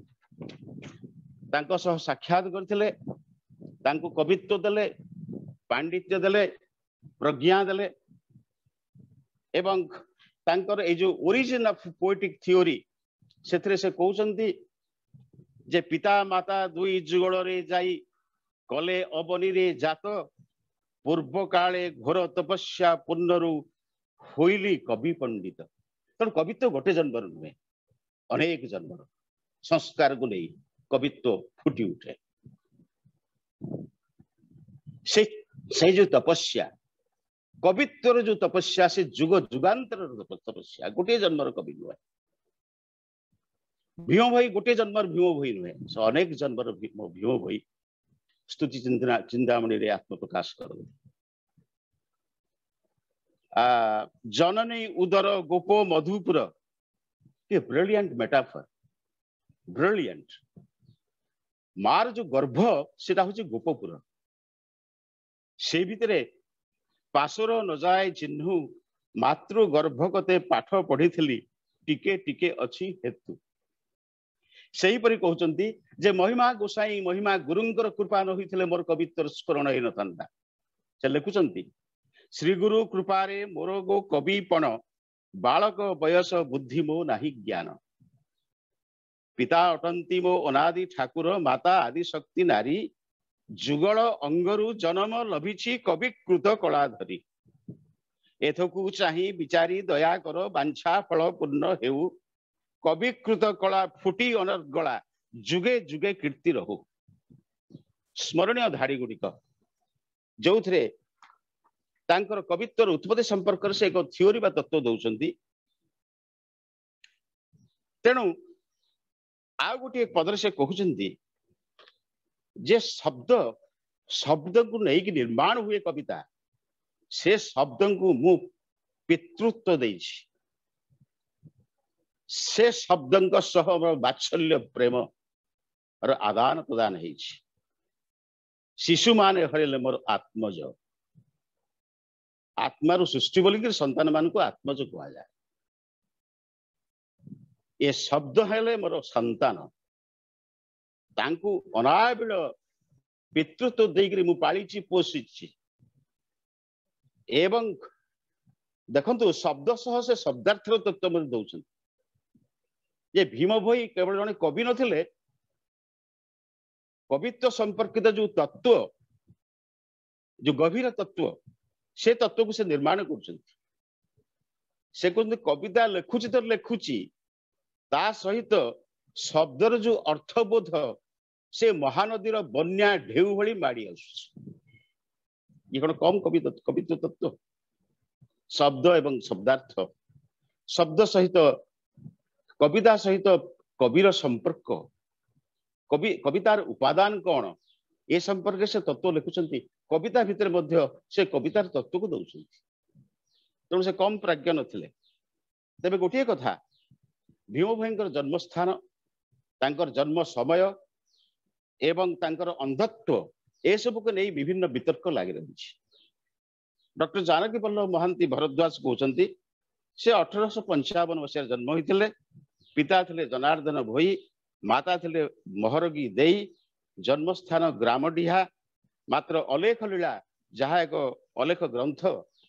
S4: ତାଙ୍କ ସହ ସାକ୍ଷାତ କରିଥିଲେ, ତାଙ୍କୁ କବିତ୍ୱ ଦେଲେ, ପାଣ୍ଡିତ୍ୟ ଦେଲେ, ପ୍ରଜ୍ଞା ଦେଲେ ଏବଂ ତାଙ୍କର ଏଇ ଯୋଉ ଓରିଜିନ ଅଫ ପୋଏଟିକ ଥିଓରି ସେଥିରେ ସେ କହୁଛନ୍ତି ଯେ ପିତା ମାତା ଦୁଇ ଯୁଗଳରେ ଯାଇ କଲେ ଅବନୀରେ ଜାତ, ପୂର୍ବ କାଳେ ଘୋର ତପସ୍ୟା ପୂର୍ଣ୍ଣରୁ ହୋଇଲି କବି ପଣ୍ଡିତ। ତେଣୁ କବିତ୍ୱ ଗୋଟେ ଜନ୍ମର ନୁହେଁ, ଅନେକ ଜନ୍ମର ସଂସ୍କାରକୁ ନେଇ କବିତ୍ୱ ଫୁଟି ଉଠେ। ସେ ଯୋଉ ତପସ୍ୟା, କବିତ୍ୱର ଯୋଉ ତପସ୍ୟା, ସେ ଯୁଗ ଯୁଗାନ୍ତରର ତପସ୍ୟା, ଗୋଟିଏ ଜନ୍ମର କବି ନୁହେଁ। ଭୀମ ଭୋଇ ଗୋଟିଏ ଜନ୍ମର ଭୀମ ଭୋଇ ନୁହେଁ, ସେ ଅନେକ ଜନ୍ମର ଭୀମ ଭୋଇ। ସ୍ତୁତି ଚିନ୍ତାମଣିରେ ଆତ୍ମପ୍ରକାଶ କରନ୍ତି। जननी उदर गोप मधुपुर, ब्रिलियंट मेटाफर, ब्रिलियंट। मार जो गर्भ से गोपपुर, से भितरे पाशर न जाए चिन्हु, मातृ गर्भ कते पाठ पढ़ी टिके टिके अच्छी हेतु। सही परी कहउचंती जे महिमा गोसाई महिमा गुरुंकर कृपा न होइथिले मोर कवित्वर स्मरण होई नथांता। से लिखुचंती श्री गुरु कृपारे मोर गो कविपण, बालक बयस बुद्धि मो नाही ज्ञान। पिता अटंती मो अनादि ठाकुर, माता आदि शक्ति नारी, जुगल अंगरु जन्म लभिछि कविकृत कला धरी। एथकु चाही विचारी दया कर, बांछा फल पूर्ण हेउ, कविकृत कला फुटी अनर्गला, जुगे जुगे कीर्ति रहु। स्मरणीय धाड़ी गुड़िक जो थे तांकर कवित्वर उत्पत्ति संपर्क से एक थियोरी बा तत्व दौरान। तेणु आ गोटे पदर से कहते जे शब्द शब्द को लेकिन निर्माण हुए कविता, से शब्द को मु पितृत्व देइछि, से शब्द सह वात्सल्य प्रेम और आदान प्रदान है। शिशु माने हरिले मोर आत्मज, आत्मार सृष्टि बोलिक संतान मान को आत्मज कह जाए। ये शब्द हेले मोर संतान, तांकु अनाबिल पितृत्व देकर मु पालिछि पोषिछि। एवं देखंतु शब्द सह से शब्दार्थ तत्व मते दउछन। ये भीम भोई केवल जने कवि नथिले, कवित्व संपर्कित जो तत्व, जो गभीर तत्व, से तत्व को से निर्माण कर। से कहते कविता लेखुची तो लेखुची ता सहित शब्दर जो अर्थबोध से महानदीर बन्या ढेउ भली माड़ी आसुची ये कौन कम कवित्व तत्व शब्द एवं शब्दार्थ शब्द सहित कविता सहित कविर संपर्क कवितार उपादान कौन ए संपर्क से तत्व लिखुंट कविता भितर मध्य से कवितार तत्व को दौरान तेणु से कम प्राज्ञ नथिले तेबे गोटे कथा भीम भाई जन्मस्थान तांकर जन्म समय एवं तांकर अंधत्व ए सब को नहीं विभिन्न वितर्क लगी रही डॉक्टर जानकी वल्लभ महांती भरद्वाज कहते से 1855 मसीह जन्म होते पिता थे जनार्दन भोई माता थे महरगी देई जन्मस्थान ग्रामडीहा मात्र अलेख लीला जहाँ एक अलेख ग्रंथ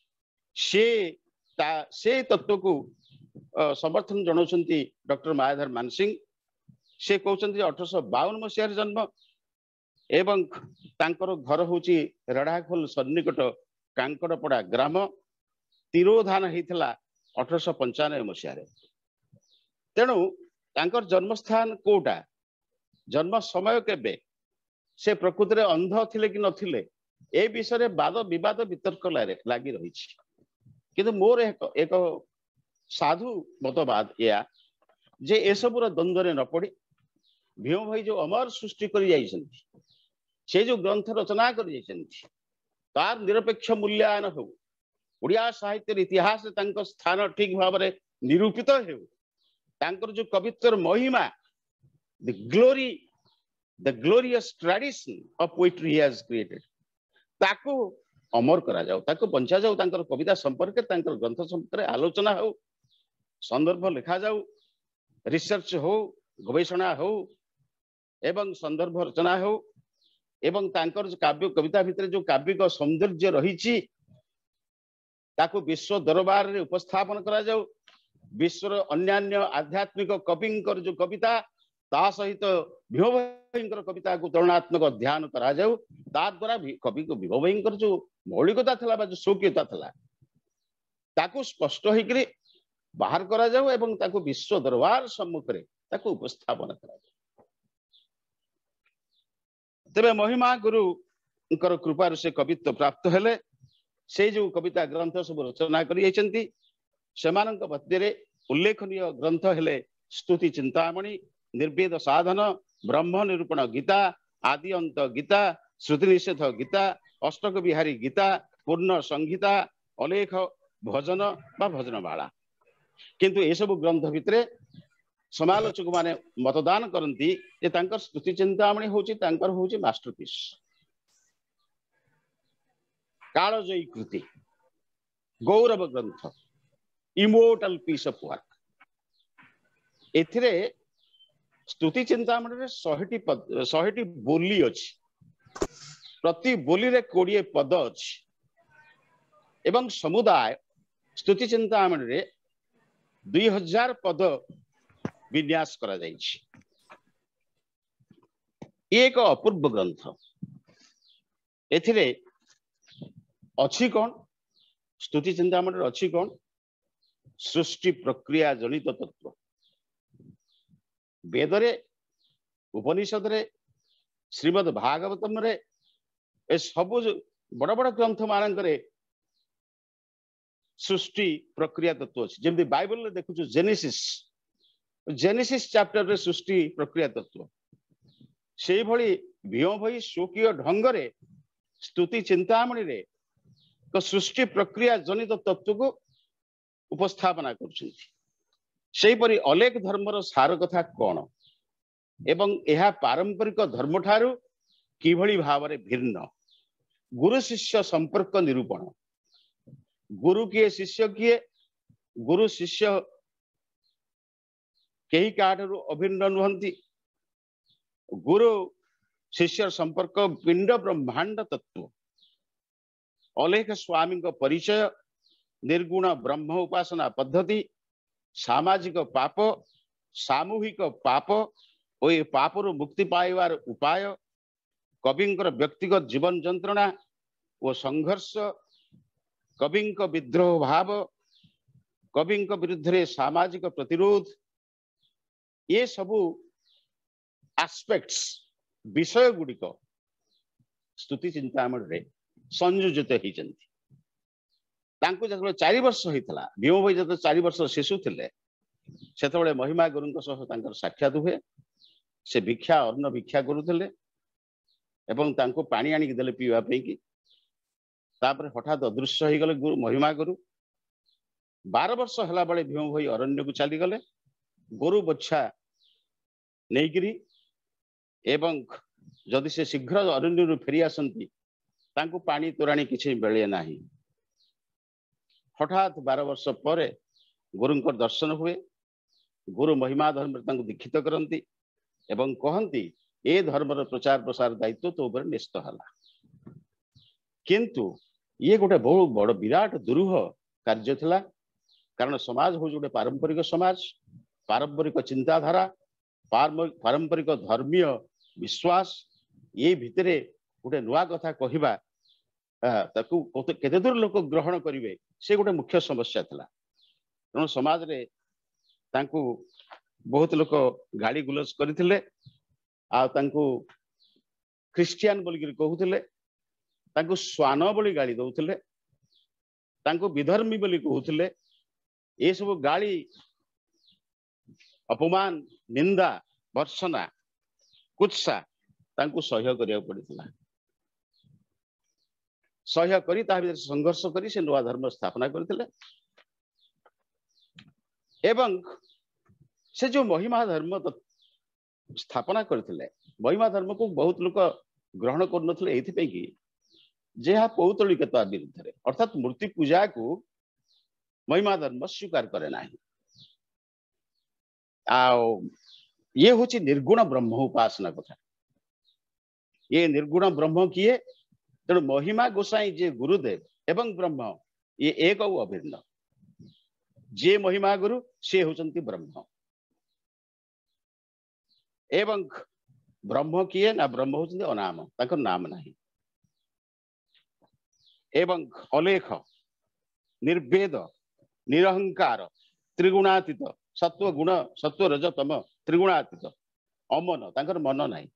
S4: से तत्व को समर्थन जनाउछन्ति डॉक्टर मायाधर मानसिंह से कहते 1852 मसीह जन्म एवं तांकर घर होची रड़ाखोल सन्निकट कांकड़पड़ा ग्राम तिरोधान होता 1895 मसीह तेणु तांकर जन्मस्थान कोटा जन्म समय केबे से प्रकृति में अंध थिले कि नथिले ए विषय वाद विवाद वितर्क लगी रही किंतु मोर एक साधु मतवाद या जे ए सबुर द्वंद्व न पड़ी भीम भाई जो अमर सृष्टि कर से जो ग्रंथ रचना कर तार निरपेक्ष मूल्यांकन हो ओडिया साहित्य इतिहास स्थान ठीक भाव में निरूपित हो जो कवित्वर महिमा the glorious tradition of poetry he has created ताको अमर करा जाओ ताको बंचा जाओ तांकर कविता संपर्क तांकर ग्रंथ संपर्क आलोचना हो संदर्भ लिखा जाओ रिसर्च हो गवेषणा हो एवं संदर्भ रचना हो एवं तांकर जो काव्य कविता भितर जो काव्यिक सौंदर्य रही ताको विश्व दरबार रे उपस्थापन करा जाओ विश्वर अन्यान्य आध्यात्मिक कविंकर जो कविता ता सहित भीम भाई कविता को तुलनात्मक अध्ययन करा जाओ ता द्वारा कवि को भीम भाई जो मौलिकता थला बा जो शौक्यता थला ताको स्पष्ट होकरी बाहर करा जाओ एवं ताको विश्व दरबार सम्मुख रे ताको उपस्थापन करा जाओ तेबे महिमा गुरु कृपा से कवित्व प्राप्त हेले से जो कविता ग्रंथ सब रचना करी मध्य उल्लेखनीय ग्रंथ हेले स्तुति चिंतामणि निर्वेद साधन ब्रह्म निरूपण गीता आदि अंत गीता श्रुति निषेध गीता अष्टक बिहारी गीता पूर्ण संहिता अलेख भजन बा भजनमाला किंतु ये सब ग्रंथ भितर समालोचक माने मतदान करती जे तांकर स्तुति चिंतामणि होची मास्टरपीस कालजयी कृति गौरव ग्रंथ इमोर्टल पीस ऑफ वर्क एथिरे स्तुति चिंतामणि 100 बोली अछि प्रति बोली रे 20 पद अछि एवं समुदाय स्तुति चिंतामणि रे 2000 पद विन्यास करा जाइछि एक अपूर्व ग्रंथ एथिरे अछि कोन स्तुति चिंतामणि अछि कोन सृष्टि प्रक्रिया जनित तत्व वेदरे उपनिषद रे श्रीमद् भागवतम रे ए सब बड़ बड़ ग्रंथ मानकरे सृष्टि प्रक्रिया तत्व अछि जेमि बाइबल रे देखुछु जेनेसिस चैप्टर रे सृष्टि प्रक्रिया तत्व से भली भीम भाई स्वकीय ढंग रे स्तुति चिंतामणि रे तो सृष्टि प्रक्रिया जनित तत्व को उपस्थापना करछन्ति सेहीपरि अलेख धर्मर सार कथा कौन एवं यह पारंपरिक धर्म ठारू किभली भाव में भिन्न गुरु शिष्य संपर्क निरूपण गुरु किए शिष्य किए गुरु शिष्य कई काठरू अभिन्न नुहंती गुरु शिष्य संपर्क पिंड ब्रह्मांड तत्व अलेख स्वामी परिचय निर्गुण ब्रह्म उपासना पद्धति सामाजिक पाप सामूहिक पाप और ये पापर मुक्ति पाइबार उपाय कविंकर व्यक्तिगत जीवन जंत्रणा और संघर्ष कविंक विद्रोह भाव कवि विरुद्ध रे सामाजिक प्रतिरोध ये सबू एस्पेक्ट्स विषय गुड़िक स्तुति चिंतामणि रे संयोजित होइचंती। तांको जब 4 वर्ष होइतला भीम भाई जब 4 वर्ष शिशु थिले सेतबेले महिमा गुरुଙ୍କ सह तांकर साक्षात हुए से भिक्षा अन्न भिक्षा करुथिले एवं तांको पानी आनी देले पीवा पे की तापर हठात अदृश्य हो गले गुरु महिमा गुरु 12 वर्ष हला बेले भीम भाई अरण्य को चली गले गुरु बच्छा नैगिरी एवं जदि से शीघ्र अरण्य फेरी आसंती तांको पानी तोराणी किछि बेले नाही। हठात 12 वर्ष पर गुरुंकर दर्शन हुए गुरु महिमा धर्म तांको दीक्षित करंती एवं कहंती ए धर्मर प्रचार प्रसार दायित्व तो ऊपर न्यस्त हला। किंतु ये गोटे बहुत बड़ विराट दुरूह कार्य थिला कारण समाज हो गोटे पारंपरिक समाज पारंपरिक चिंताधारा पारंपरिक धर्मीय विश्वास ये भितरे गोटे नुआ कथा कहवा ताकू केते दूर लोक ग्रहण करिवे से गोटे मुख्य समस्या थिला। तेणु समाज रे तांकू बहुत लोक गाड़ी गुलज करथिले आ तांकू क्रिश्चियन बोली कहूथिले तांकू स्वान बोली गाड़ी दउथिले तांकू विधर्मी बोली कहूथिले ये सब गाड़ी अपमान निंदा वर्षना कुत्सा तांकू सह्य करिया पड़ितला सह्य करी ता भीतर संघर्ष करी से नवा धर्म स्थापना करथिले एवं से जो महिमा धर्म स्थापना करथिले महिमा धर्म को बहुत लोक ग्रहण करनथिले एथि पे कि जेहा पौतलिकता विरुद्ध रे अर्थात मूर्ति पूजा को महिमा धर्म स्वीकार करे नाही। आओ ये होची निर्गुण ब्रह्म उपासना कथा ये निर्गुण ब्रह्म किए तेणु महिमा गोसाई जे गुरुदेव एवं ब्रह्म ये एक और अभिन्न जे महिमा गुरु से होचंती ब्रह्म एवं ब्रह्म किए ना ब्रह्म होचंती अनाम ताकर नाम नाही एवं अलेख निर्वेद निरहंकार त्रिगुणातीत सत्व गुण सत्व रज तम त्रिगुणातीत अमन ताकर मन नाही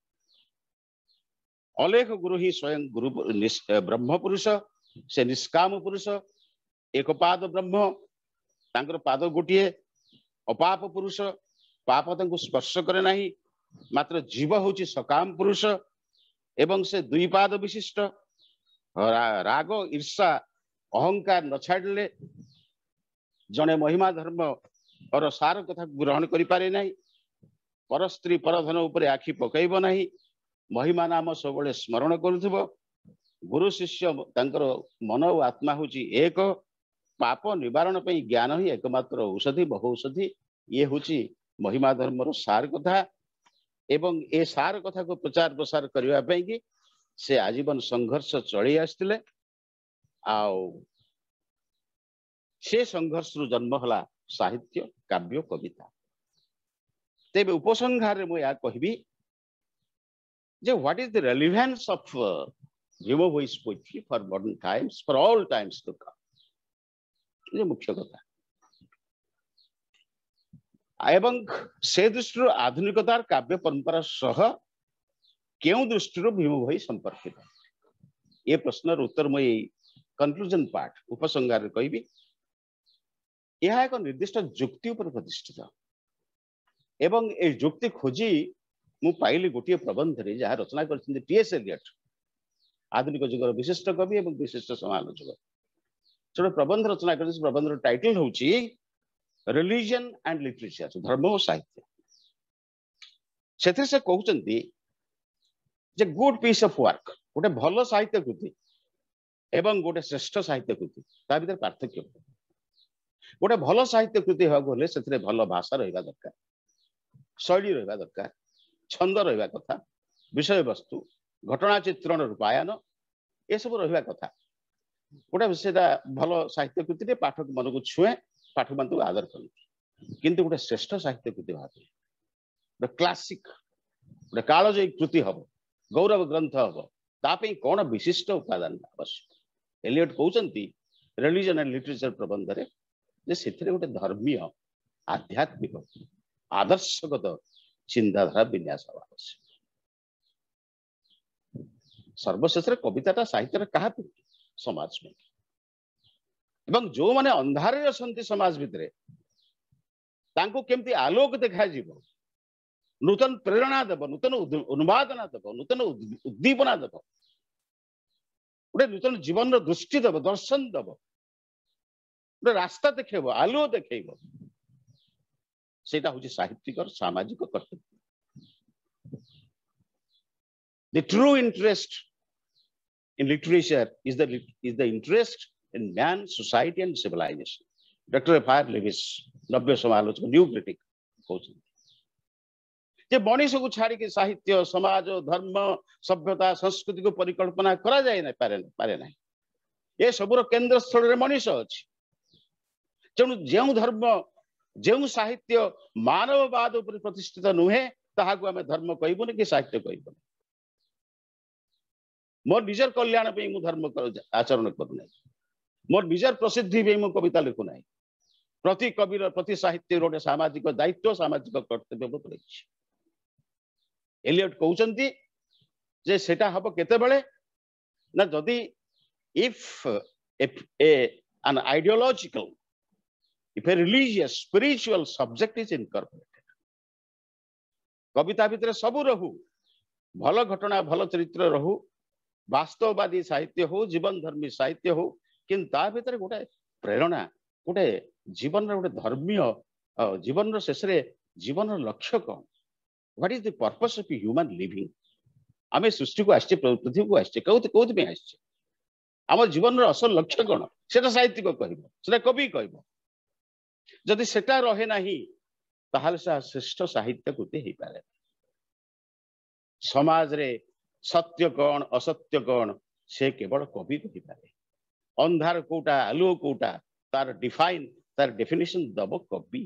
S4: अलेख गुरु ही स्वयं गुरु ब्रह्म पुरुष से निष्काम पुरुष एक पाद ब्रह्म तांकर पाद गोटिए अपाप पुरुष पाप तांको स्पर्श करे नाही मात्र जीव होची सकाम पुरुष एवं से दुई पाद विशिष्ट राग ईर्षा अहंकार न छाड़ले जने महिमा धर्म और सार कथा ग्रहण करि पारे नाही पर स्त्री पर धन उपरे आखि पकैब नाही महिमा नाम सबले स्मरण करुथबो गुरु शिष्य तांकर मन और आत्मा होची एक पाप निवारण पे ज्ञान ही एकमात्र औषधि बहु औषधि ये होची महिमा धर्म सार कथा एवं ए सार कथा को प्रचार प्रसार करबा पे कि से आजीवन संघर्ष चली आस्तिले आउ से संघर्ष रु जन्म हला साहित्य काव्य कविता तेबे उपसंहार मु या कहबी जे what is the relevance of Bhima Bhoi's poetry for modern times for all times to come ये मुख्य कथा एवं से दृष्टि आधुनिकतार काव्य परंपरा सह केउ दृष्टि भीम भाई संपर्कित ये प्रश्नर उत्तर मैं कन्क्लूजन पार्ट उपसंहार कहबी यह एक निर्दिष्ट जुक्ति पर प्रतिष्ठित एवं ए जुक्ति खोजी मु पाइली गोटे प्रबंध रे जहाँ रचना करछिन टीएस एलियट आधुनिक जुगर विशिष्ट कवि एवं विशिष्ट समालोचक जो प्रबंध रचना कर प्रबंध टाइटल होची रिलीजन एंड लिटरेचर धर्म और साहित्य से कहउचंती जे गुड पीस ऑफ वर्क गोटे भल साहित्य कृति एवं गोटे श्रेष्ठ साहित्य कृति ता भीतर पार्थक्य गोटे भल साहित्य कृति होले से भल भाषा रहिबा दरकार शैली रहिबा दरकार छंद रहिबा कथा विषय वस्तु घटना चित्रण रूपायन ये सब रहिबा कथा गोटे सेटा भल साहित्य कृति पाठक मन को छुए पाठक मान को आदर करती किंतु गोटे श्रेष्ठ साहित्य कृति भावे गोटे क्लासिक गोटे कालजयी कृति हम गौरव ग्रंथ हम तापे कौन विशिष्ट उपादान आवश्यक एलियट कहउचंती रिलीजन एंड लिटरेचर प्रबंध रे जे सेथिरे गोटे धर्मीय आध्यात्मिक आदर्शगत चिंताधारा विन्यास हवा आवश्यक। सर्वशेष कविताटा साहित्य क्या समाज में एवं जो माने अंधारे असंति समाज भितर तांको केमती आलोक देखा जीव नूतन प्रेरणा देव नूतन उन्मादना देव नूतन उद्दीपना देव गोटे नूतन जीवन दृष्टि देव दर्शन देव गोटे रास्ता देखेब आलुओ देखेब सेटा हूँ साहित्यिक सामाजिक कर्तव्य। The true interest in literature is the interest in man, society and civilization. Dr. F.R. Lewis, नब्बे समालोचक न्यू क्रिटिक जे मनीष को छाड़ी के साहित्य समाज धर्म सभ्यता संस्कृति को परिकल्पना करा जाए ना पारे ना ये सबुर केंद्र स्थल रे मनीष अछि। तेणु जो धर्म जो साहित्य मानववाद उपर प्रतिष्ठित नुहे ताहाकु आमे धर्म कहबुनी कि साहित्य कहबुनी। मोर निजर कल्याण पे मु धर्म आचरण करूना मोर निजर प्रसिद्धि पे मु कविता लिखु ना प्रति कविर प्रति साहित्य गोटे सामाजिक दायित्व सामाजिक कर्तव्य बोध रही। एलियट कहउचंती जे सेटा हबो केते बेले ना जदी if an ideological if a religious spiritual subject is incorporated कविता भितर सबु रहू भल घटना भल चरित्र रहू वास्तववादी साहित्य हो जीवन धर्मी साहित्य हो किंतु ता भितर गोटे प्रेरणा गोटे जीवन गोटे धर्मीय जीवन शेष जीवन लक्ष्य कौन what is the purpose of human living आमे सृष्टि को आछे पृथ्वी को आछे कौत में आछे आम जीवन असल लक्ष्य कौन सेटा साहित्यिक कहब सेटा कवि कहब जदि सेटा रहे नाही ताहाले श्रेष्ठ साहित्य कृति हो पारे। समाज रे सत्य कौन असत्य कौन से केवल कवि कहि पारे। अंधार कोटा आलुओ कोटा तार डिफाइन तार डेफिनेशन दब कवि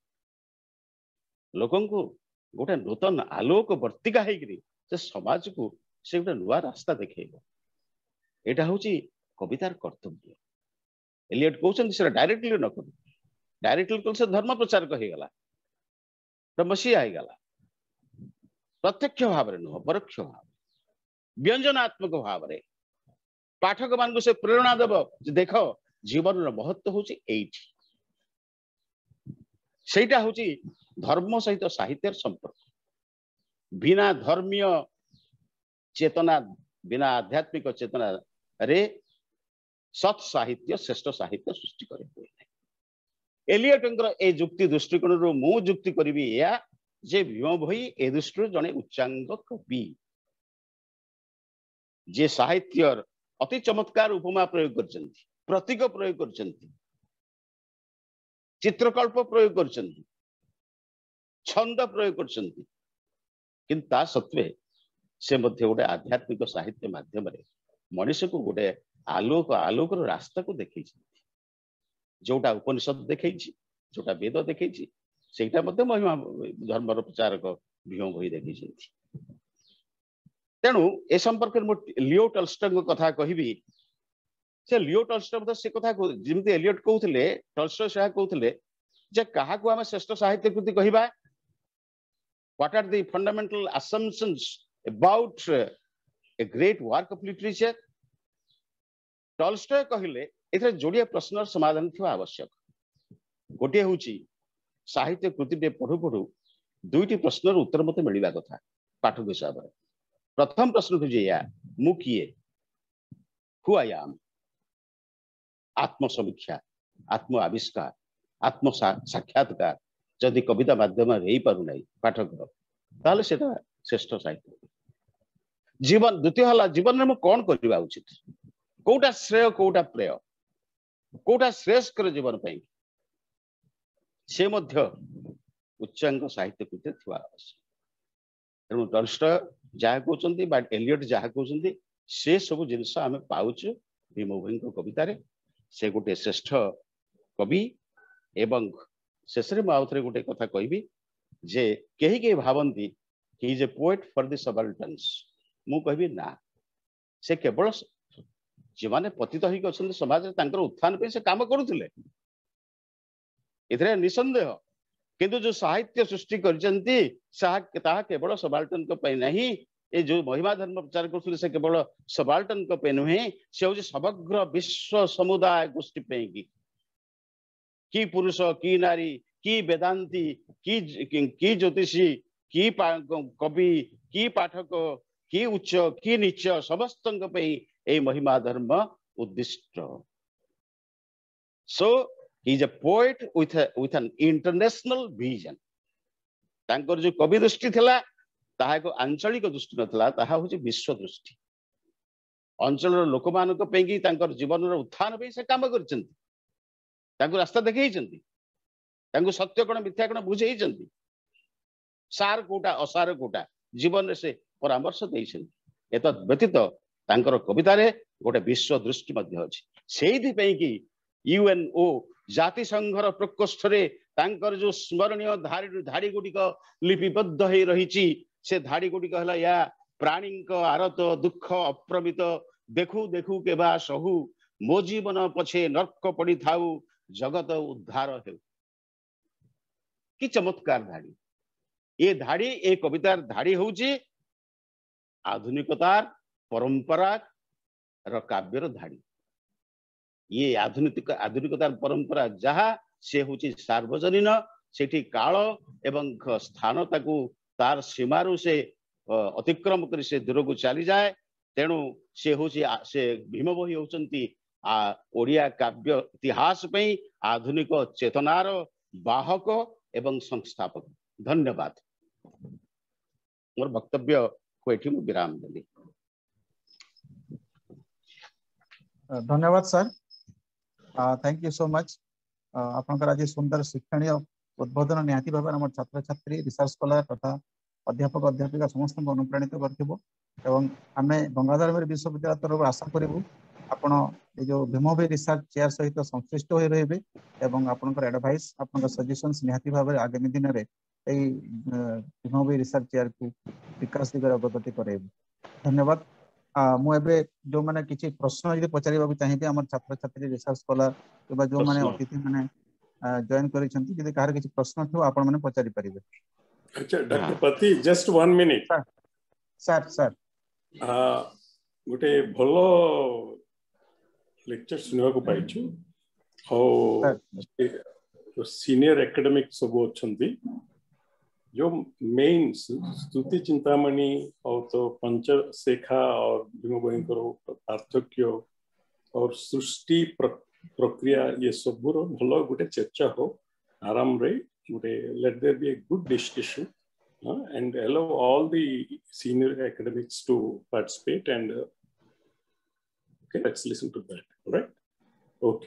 S4: लोकन को गोटे नूतन आलोक वर्तिका हेकरी से समाज को से गोटे नुआ रास्ता देखेब एटा होची कवितार कर्तव्य। एलियट कहउछन से डायरेक्टली न करू डायरेक्टली कल से धर्म प्रचार कहि गला मसीहा हो गला प्रत्यक्ष भाव में नुह परोक्ष भाव व्यंजनात्मक भाव में पाठक मान से प्रेरणा देव देख जीवन महत्व होची एठी सेटा होची धर्म सहित साहित्य संपर्क बिना धर्मीय चेतना बिना आध्यात्मिक चेतना रे सत साहित्य श्रेष्ठ साहित्य सृष्टि करे हुए एलियटंकर ए जुक्ति दृष्टिकोण रो मु जुक्ति करिवि या जे भीम भई ए दृष्टि जने उच्चांग कवि जे साहित्य अति चमत्कार उपमा प्रयोग करचंती प्रतीक प्रयोग करचंती चित्रकल्प प्रयोग करचंती छंद प्रयोग करचंती किंतु ता सत्वे से मध्य गोटे आध्यात्मिक साहित्य माध्यम रे मनुष्य को गोटे आलोकर रास्ता को देखै जोटा उपनिषद देखै जोटा वेद देखै सेटा मध्य महिमा धर्म प्रचारक भीम भई देखै तेणु ए संपर्क में लियो टॉल्स्टॉय कथा कहबी से लियो टॉल्स्टॉय से कथा जिमती एलियट कहउथिले टॉल्स्टॉय से कहउथिले जे कहा को हम श्रेष्ठ साहित्य कृति कहिबा what are the fundamental assumptions about a great work of literature Tolstoy कहिले एथरे जोड़िया प्रश्नर समाधान थिबा आवश्यक गोटे होची साहित्य कृति पढ़ु पढ़ु दुईटी प्रश्नर उत्तर मते मिलिबा कथा पाठक हिसाब रे प्रथम प्रश्न हो या मु किए हु आई एम आत्म समीक्षा आत्म आविष्कार आत्म साक्षात्कार जदि कविता माध्यम रे पारु नै पाठक ताले सेटा श्रेष्ठ साहित्य जीवन द्वितीय हला जीवन में मु कोन करबा उचित कोटा श्रेय कोटा प्रेय कोटा श्रेष्ठ जीवन पाई से मध्य उच्चांग साहित्य कृति थिबा आवश्यक तेणु टॉल्स्टॉय जहा कहउचंती बा एलियट जहा कहउचंती से सब जिनस आमे पाउछु भीम भई कविता रे से गोटे श्रेष्ठ कवि एवं शेष में आउथरे गोटे कथा कहबी जे केही के भावंती he is a poet for the subalterns मु कहबी ना से केवल जे माने पतित होई गछन समाज रे तांकर उत्थान पे से काम करूथिले एथरे निसंदेह किंतु जो साहित्य सृष्टि करचंती ताहा केवल सबाल्टन को पे नहीं ए जो महिमा धर्म प्रचार करथुले से केवल सबाल्टन को पे नहीं से हो समग्र विश्व समुदाय गोष्ठी पे की पुरुष की नारी की वेदांती की ज्योतिषी की कवि की पाठक की उच्च की नीच समस्त ए महिमा धर्म उद्दिष्ट सो he is a poet with an international vision तांकर जो कवि दृष्टि थिला ताहा को आंचलिक दृष्टि नथला ताहा होची विश्व दृष्टि अंचल लोक मान को पेगी तांकर जीवन रो उत्थान पे से काम करचंती तांको रास्ता देखैचंती तांको सत्य कोन मिथ्या कोन बुझैचंती सार कोटा असार कोटा जीवन रे से परामर्श दैछंती एत व्यतीत तांकर कविता रे गोटे विश्व दृष्टि मध्य अछि सेहि पे कि यूएनओ जाति संघर प्रकोष्ठ रे तांकर जो स्मरणीय धाड़ी गुड़िक लिपिबद्ध हो रही से धाड़ी गुड़िक हला या प्राणी आरत दुख अप्रमित देखू देखू के बा सहू मो जीवन पछे नर्क पड़ी थाऊ जगत उद्धार हो कि चमत्कार धाड़ी ये धाड़ी ए कवितार धाड़ी होउची आधुनिकतार परंपरा र काव्यर धाड़ी ये आधुनिकतार परंपरा जहा से होची सार्वजनीन सेठी काल एवं स्थान ताकू तार सीमारू से अतिक्रम कर से दूर को चली जाए तेणु से होची से भीम बही होचंती ओडिया काव्य इतिहास पे आधुनिक चेतनार बाहक एवं संस्थापक धन्यवाद मोर वक्तव्य को एठी मु विराम देली
S2: धन्यवाद sir thank you so much आपनकर आज सुंदर शिक्षणीय उद्बोधन निहाती भाव आम छात्र छात्री रिसर्च स्कॉलर तथा अध्यापक अध्यापिका समस्त अनुप्राणित कर आम गंगाधर विश्वविद्यालय तरफ आशा करूँ आपण ये जो भीम भाई रिसर्च चेयर सहित संश्लिष्ट हो रहे एवं आपनकर एडवाइस आपनकर सजेशंस निहाती भाव आगामी दिन में भीम भाई रिसर्च चेयर को विकास दिगरे अग्रगति कराइबे धन्यवाद मुझे जो मैंने किसी प्रश्न यदि पचार चाहिए आम छात्र छात्री रिसर्च स्कॉलर कि जो मैंने अतिथि मैंने जॉइन करिसेंती कहार किसी प्रश्न थो आपण माने पचारि परिबे
S3: अच्छा डॉक्टर पति जस्ट 1 मिनिट
S2: सर सर
S3: गोटे भलो लेक्चर सुनवा को पाइछु हो सीनियर एकेडमिक सब अछंती जो मेन स्तुति चिंतामणि और तो पंचशेखा और भीम भाई पार्थक्य और सृष्टि प्रक्रिया ये सब भलो गोटे चर्चा हो आराम रे गोटे let there be a good discussion and allow all the senior academics to participate and okay, let's listen to that. All right? Okay.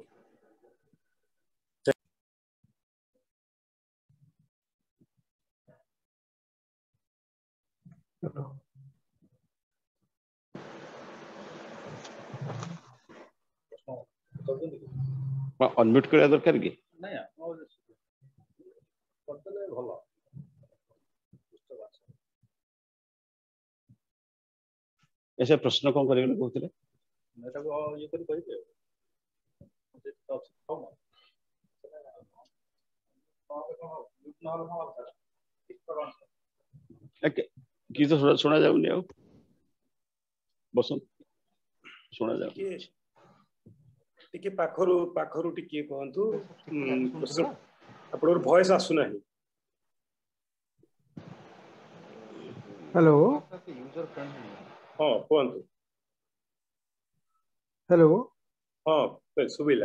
S4: Unmute करा दरकार कि
S1: नहीं करतले भलो
S4: ऐसे प्रश्न कौन करेंगे कहते
S1: एटा को ये करी कहिबे
S4: कि तो सुना जाऊनी आ बस सुना जाऊ
S1: टिके पाखरु टिके कहंतु आपनर वॉइस आसु नाही
S5: हेलो
S1: हां कहंतु
S5: हेलो
S1: हां सुबिला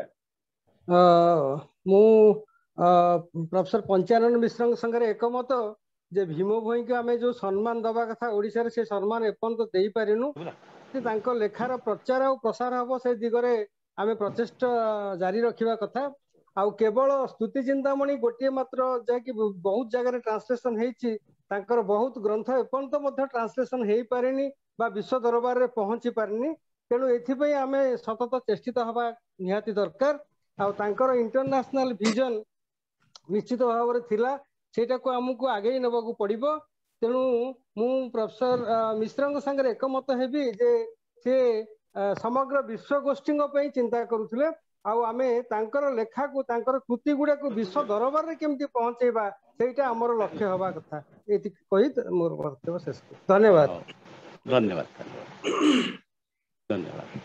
S5: मु प्रोफेसर पंचानन मिश्र संगे एकमत जे भीम भई को आमे जो सम्मान दबा कथा ओडिसा रे से सम्मान एपन तो देई पारिनु कि तांको लेखार प्रचार और प्रसार हबो से दिगरे आमे प्रचेष्टा जारी रखिबा कथा आउ केवल स्तुति चिंतामणि गोटे मात्र जे कि बहुत जगह ट्रांसलेशन हेछि तांकर बहुत ग्रंथ एपन तो मध्य ट्रांसलेशन हेई पारिनी बा विश्व दरबार रे पहुंची पारिनी तेणु एथिपई आमे सतत चेष्टित हवा निहाती दरकार आ तांकर इंटरनेशनल विजन निश्चित भाव रे थिला सेटा को हमकु आगे नबाकू पड़िबो तेणु मु प्रोफेसर मिश्र संगे एकमत हेबी जे से समग्र विश्व गोष्ठी चिंता करुथिले आउ आमे तांकर लेखा को तांकर कृति गुडा को विश्व दरबार रे केमती पहुंचेबा सेटा हमर लक्ष्य हवा कथा एति कहि मोर वक्तव्य शेष करी धन्यवाद
S4: धन्यवाद धन्यवाद।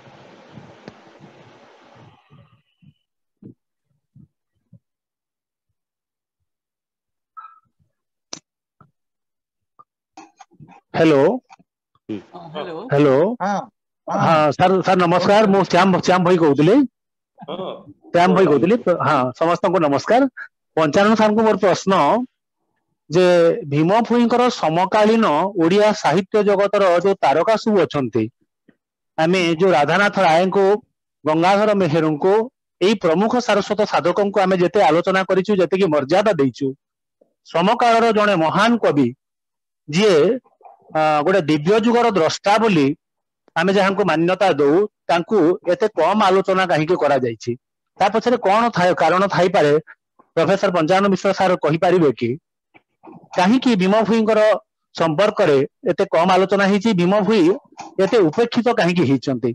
S6: हेलो
S1: हेलो
S6: हेलो हाँ सर सर नमस्कार मु श्याम श्याम भाई कहूली श्याम भाई कहूली हाँ समस्त को नमस्कार। पंचानन सर को मोर प्रश्न जे भीम भोईंकर समकालीन ओडिया साहित्य जगतर जो तारका सब अछंती आमे जो राधानाथ राय को गंगाधर मेहेर को यही प्रमुख सारस्वत साधकों को आमे जेते आलोचना करिछु जेते की मर्यादा देइछु समकालर जने महान कवि जी गोटे दिव्य जुगर द्रष्टा बोली आमे जहां को मान्यता दो तांकु एते कम आलोचना कहीं करा जायछि ता पछरे कोन कारण थाई पारे प्रोफेसर पंचानन मिश्र सर कहि परिबे कि कहीं की भीम भोईंकर संपर्क रे एते कम आलोचना हिची भीम भोई एते उपेक्षित कहीं की हिचंती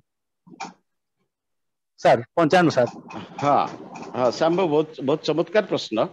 S6: सर पंचानन सर।
S4: हाँ हाँ श्याम बहुत बहुत चमत्कार प्रश्न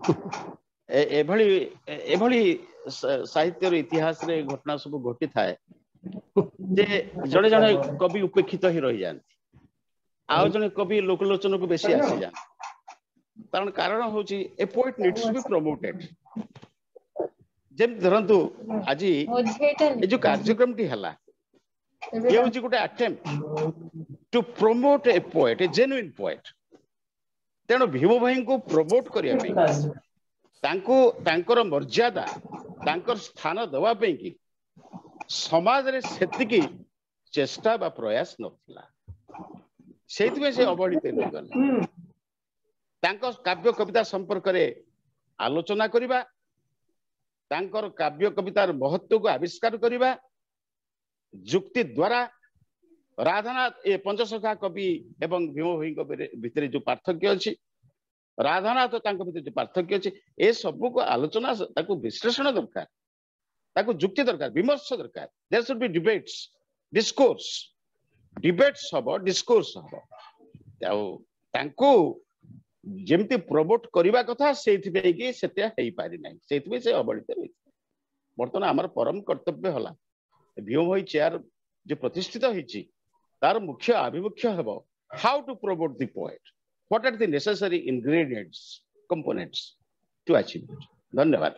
S4: एभली साहित्यर इतिहास रे घटना सब घटी थाए जे जड़े जड़े कवि उपेक्षित ही रही जाती आउ जड़े कवि लोकलोचन को बेसी आसी जाती कारण हूँ a poet needs to be promoted जेम धरंतु आज ए जो कार्यक्रम टी हला ये हूँ गोटे attempt to promote a poet a genuine poet तेणु भीम भाई को प्रमोट करने तांकर मर्यादा तांकर स्थान दवा की समाज रे सेतिकी चेष्टा बा प्रयास नथिला सेतिबे से अवहेलित नहीं गले तांकर काव्य कविता संपर्क रे आलोचना करिबा तांकर काव्य कवितार महत्व को आविष्कार करिबा जुक्ति द्वारा राधानाथ ए पंचसखा कवि एवं भीम भोई भितर जो पार्थक्य अछि राधानाथ तांको भितर जो पार्थक्य अछि ए सब को आलोचना ताको विश्लेषण दरकार ताको जुक्ति दरकार विमर्श दरकार there should be debates discourse debates हबो डिस्कोर्स हबो तांको जेमती प्रमोट करिबा कथा सेथि पे कि सेते हेई पारि नै सेथि पे से अबलित होई वर्तमान हमर परम कर्तव्य हला भीम भोई चेयर जो प्रतिष्ठित होईची तार मुख्य आभिमुख्य हबो how to promote the poet what are the necessary ingredients components to achieve it धन्यवाद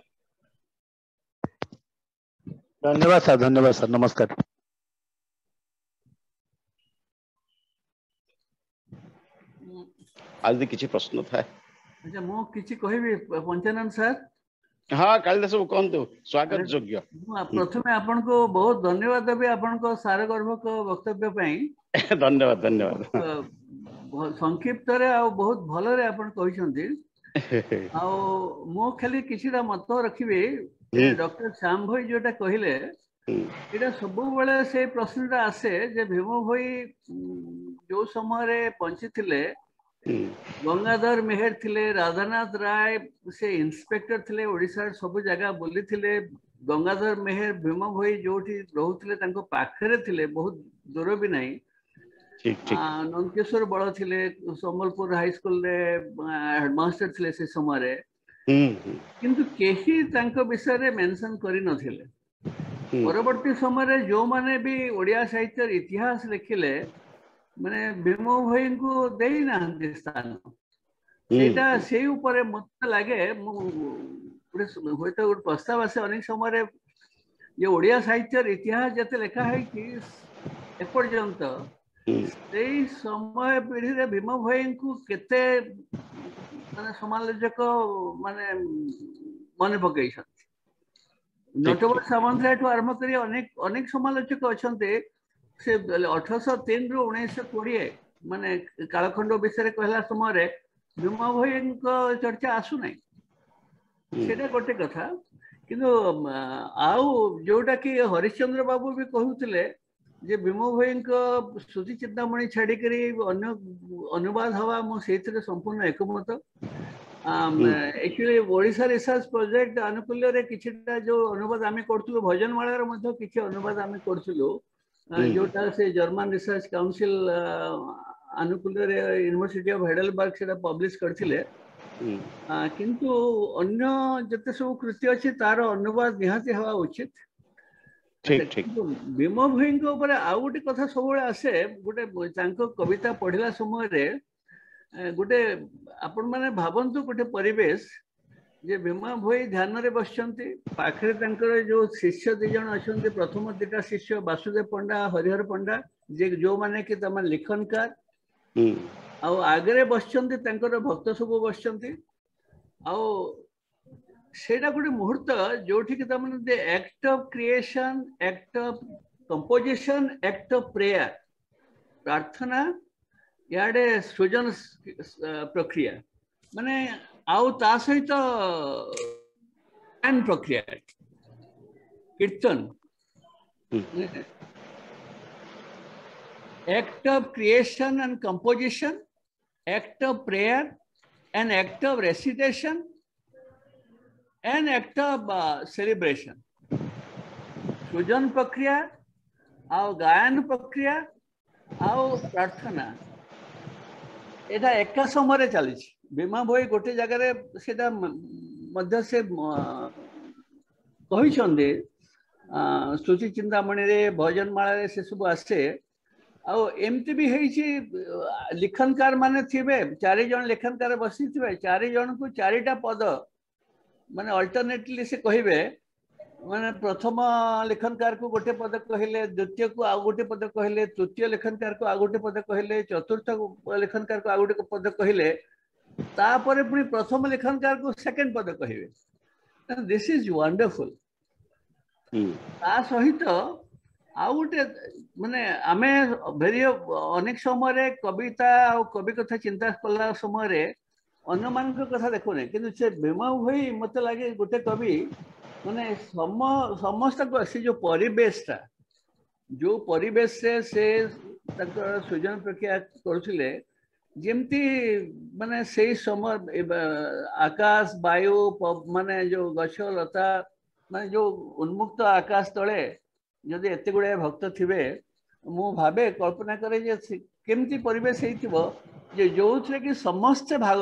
S6: धन्यवाद सर नमस्कार।
S4: आज किसी प्रश्न था
S7: अच्छा मो किछि कहबी पंचानन सर
S4: हाँ कालिदास बाबू कहंतु स्वागत योग्य
S7: प्रथमे आपन को बहुत धन्यवाद देबे आपन को सारगर्भक वक्तव्य पई
S4: धन्यवाद धन्यवाद
S7: संक्षिप्त रे आ बहुत भलो रे आपन कहिसंती आ मो खाली किछिटा मत रखिबे डॉक्टर श्याम भाई जोटा कहिले एटा सब बेले से प्रश्नटा आसे जे भीम भाई जो समय रे पंची थिले गंगाधर मेहेर थिले राधानाथ राय से इंस्पेक्टर थिले ओडिसा सब जगह बोली थिले गंगाधर मेहेर भीम भाई जोठी रहउथिले तांको पाखरे थिले बहुत दूर भी नहीं नंदकिशोर बड़ थिले सम्बलपुर हाई स्कूल रे हेडमास्टर थिले से समय रे किंतु केही तांको विषय रे मेंशन करि नथिले परवर्ती समय रे जो माने भी ओडिया साहित्य इतिहास लिखिले माने भीम भाई को देई ना स्थान सेटा सेई ऊपर मत लागे होयतो प्रस्ताव आसे अनेक समय रे ये ओडिया साहित्य इतिहास जते लिखा है कि एपर्यंत सेई समय पीढ़ी रे भीम भाई को केते माने समालोचक माने मन पकैछन नटवर सामंतराय आरंभ करी अनेक अनेक समालोचक अछन्ते से 1803 रु 1920 माने कालखंड विषय कहला समय रे भीम भाई को चर्चा आसु नै सेटा गोटे कथा किंतु आउ जोटा कि हरिश्चंद्र बाबू भी कहउतिले जे भीम भाई को श्रुति चिंतामणि छाड़ी करी अन्य अनुवाद हवा मो सेथिरे संपूर्ण एकमत एक्चुअली ओडिशा रिसर्च प्रोजेक्ट अनुकूल्य रे किछटा जो अनुवाद आमे करथुलो भजनमाला रे मध्ये किछि अनुवाद आमे करथुलो जोटा से जर्मन रिसर्च काउंसिल आनुकूल यूनिवर्सिटी ऑफ हेडेलबर्ग से पब्लिश करथिले किंतु अन्य जते सब कृति अछि तार अनुवाद निहाती हवा उचित
S4: ठीक ठीक
S7: भीम भोई ऊपर आउ गोटे कथा सब आसे गोटे कविता पढ़िला समय रे गोटे आपण माने भावंतु गोटे परिवेश जे भीमा भोई ध्यान रे बसचंती पाखरे तांकर जो शिष्य दि जण अछंती प्रथम दिटा शिष्य वासुदेव पंडा हरिहर पंडा जे जो माने कि तमा लिखनकार आउ आगरे बसचंती तांकर भक्त सब बसचंती आउ सेटा गोटे मुहूर्त जोठी कि तमाने the act of creation act of composition act of prayer प्रार्थना याडे सृजन प्रक्रिया माने आउ ता सहित गायन प्रक्रिया कीर्तन act of creation and composition act of prayer and act of recitation and act of celebration सृजन प्रक्रिया आउ गायन प्रक्रिया आउ प्रार्थना एटा एका समय चली भीमा भोई गोटे जगह सेटा मध्य से कहिसंदे स्तुति चिंतामणि रे भजन माला रे से सब आसे आउ एमती भी हेछि लिखनकार माने थिबे चारि जण लेखनकार बसी थिबे चारि जण को चारिटा पद माने अल्टरनेटली से कहिबे माने प्रथम लेखनकार को गोटे पद कहले द्वितीय को आ गोटे पद कहले तृतीय लेखनकार को आ गोटे पद कहले चतुर्थ लेखनकार को आ गोटे पद कहले तापर पुनी प्रथम लेखनकार को सेकंड पद कहिबे दिस इज वंडरफुल ता सहित आ गोटे माने आमे भेरी अनेक समय रे कविता और कवि कथा चिंता कला समय रे अन्य मान कथा देखुने किंतु से भीमा भोई मते लागे गोटे कवि माने समस्त को से जो परिवेशटा जो परिवेश से सृजन प्रक्रिया करथिले जेमती माने से समय आकाश वायु माने जो गछ लता माने जो उन्मुक्त आकाश तले जदि एते गुडे भक्त थिबे मु भाबे कल्पना करे जे केमती परिवेश हेतिबो जे जोथरे कि समस्त भाग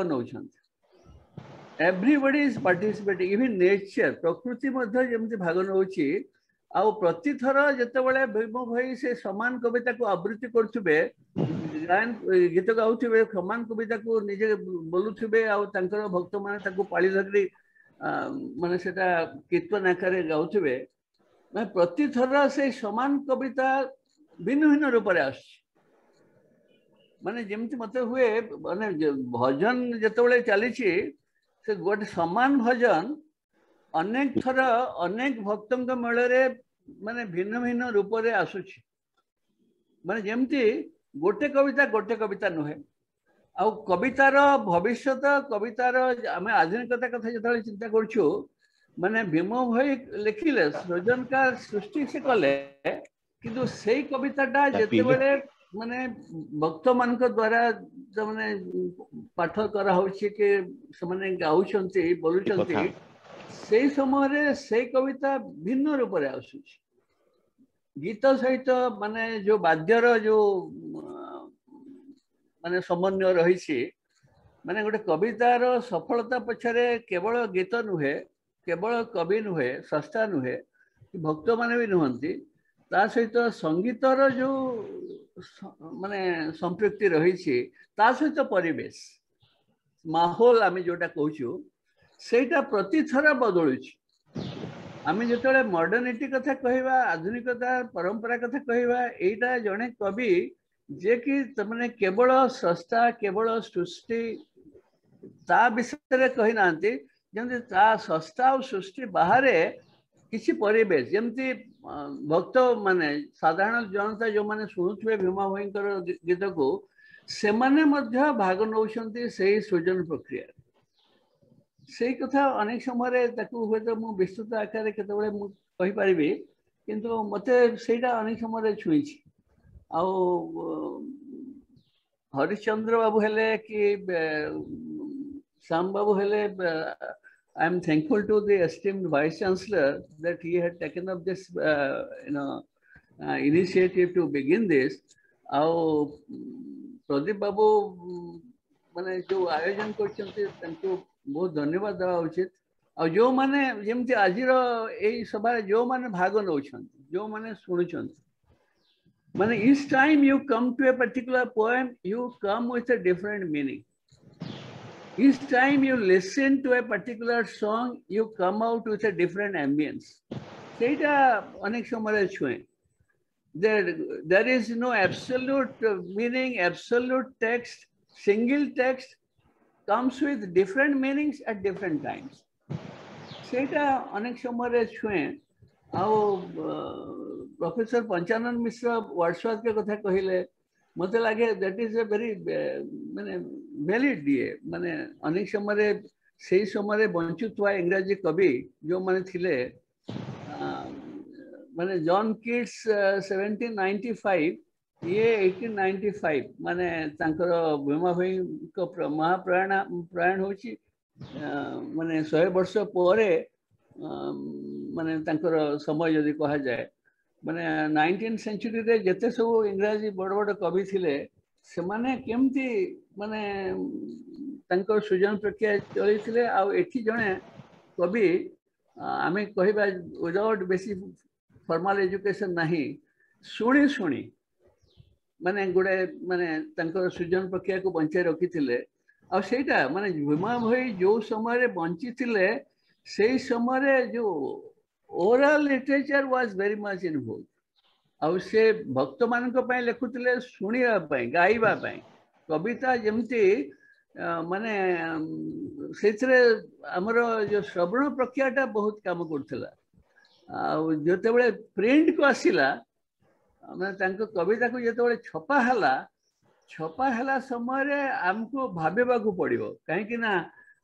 S7: नउछंती everybody is participating even nature प्रकृति मध्ये जेमती भाग नउची आउ प्रति थर जते बेले भीम भई से समान कविता को आवृत्ति करथुबे गायन गीत गाउथुबे समान कविता को निजे बोलुथुबे आउ तांकर भक्त माने ताको पाळी धरि माने सेटा कीर्तन आकारे गाउथुबे मैं प्रति थर से समान कविता भिन्न भिन्न रूप रे आस माने जेमती मते हुए माने भजन जते बेले चली से गोटे समान भजन अनेक थर अनेक भक्तों मेल रे माने भिन्न भिन्न रूप रे आसुछि माने जेमती गोटे कविता नुहे आ कवितार भविष्यत कवितार आमे आधुनिकता कथा जते चिंता करछु माने भीम भई लिखिले सृजनकार सृष्टि से कले किंतु सेई कविताटा जते बेले माने भक्त मान द्वारा माने पाठ करा होछि के समाने गाउछंती बोलुछंती से समय रे से कविता भिन्न रूप रे आसुछि गीत सहित माने जो वाद्यर जो माने समन्वय रही माने गोटे कवितार सफलता पछरे केवल गीत नुहे केवल कवि नुहे सस्ता नुहे भक्त माने भी नुहंती ता सहित संगीतर जो माने संपृक्ति रही ता सहित परिवेश माहौल आमे जोटा कहूछु सेटा प्रति थर बदलुछि आमे जतले मॉडर्निटी कथा कहबा आधुनिकता परंपरा कथा कहबा एटा जने कवि जे कि तमने केवल सस्ता केवल सृष्टि ता विषय रे कहि नांती जंती ता सस्ता और सृष्टि बाहरे किसी परिवेश जमती भक्त माने साधारण जनता जो माने सुनुथुवे भीमा भयंकर गीत को से माने मध्य भाग नौछंती से सृजन प्रक्रिया से कथा अनेक समय ताकू हुए तो मु विस्तृत आकार केतबेले मु कहि परिबी किंतु मते सेटा अनेक समय छुई आ हरिश्चंद्र बाबू हेले कि श्याम बाबू हेले I am thankful to the esteemed Vice Chancellor that he had taken up this, initiative to begin this. Our Pradeep बाबू माने जो आयोजन करछन्ते तांको बहुत धन्यवाद देवा उचित आ जो माने जेमति आजिर एई सभा जो माने भाग नउछन्ते जो माने सुनुछन्ते माने each time you come to a particular poem you come with a different meaning. Each time you listen to a particular song you come out with a different ambience. सेटा अनेक समय छुए there is no absolute meaning, absolute text. Single text comes with different meanings at different times. सेटा अनेक समय छुए आओ professor Panchanan मिश्र Wordsworth के कथा कहले मते लागे दैट इज अ वेरी माने वैलिड दिए माने अनेक समय से समय बंचुवा इंग्राजी कवि जो माने थिले माने जॉन किट्स 1795 ये 1895 माने तांकर भीमा भाई को महाप्रयाण होची माने 100 वर्ष परे माने तांकर समय यदि कहा जाए माने 19th सेंचुरी रे जते सब इंग्राजी बड़ बड़ कवि थिले से माने केमती माने तांकर सृजन प्रक्रिया चली थिले आ एठी जणे कवि आमे कहिबा विदाउट बेसिक फॉर्मल एजुकेशन नहीं सुनी सुनी माने गुडे माने तांकर सृजन प्रक्रिया को बंचाई रखी थिले आ सेटा माने भीमा भाई जो समय रे बंची थिले से समय जो oral literature was very much involve आ से भक्त मान लिखुले शुणा गाइबा कविता जमती माने से आमर जो श्रवण प्रक्रियाटा बहुत काम करथिला जो प्रिंट को आसिला माने कविता को जो छपा हला समय आमको भाबेबा को पड़िबो कहीं ना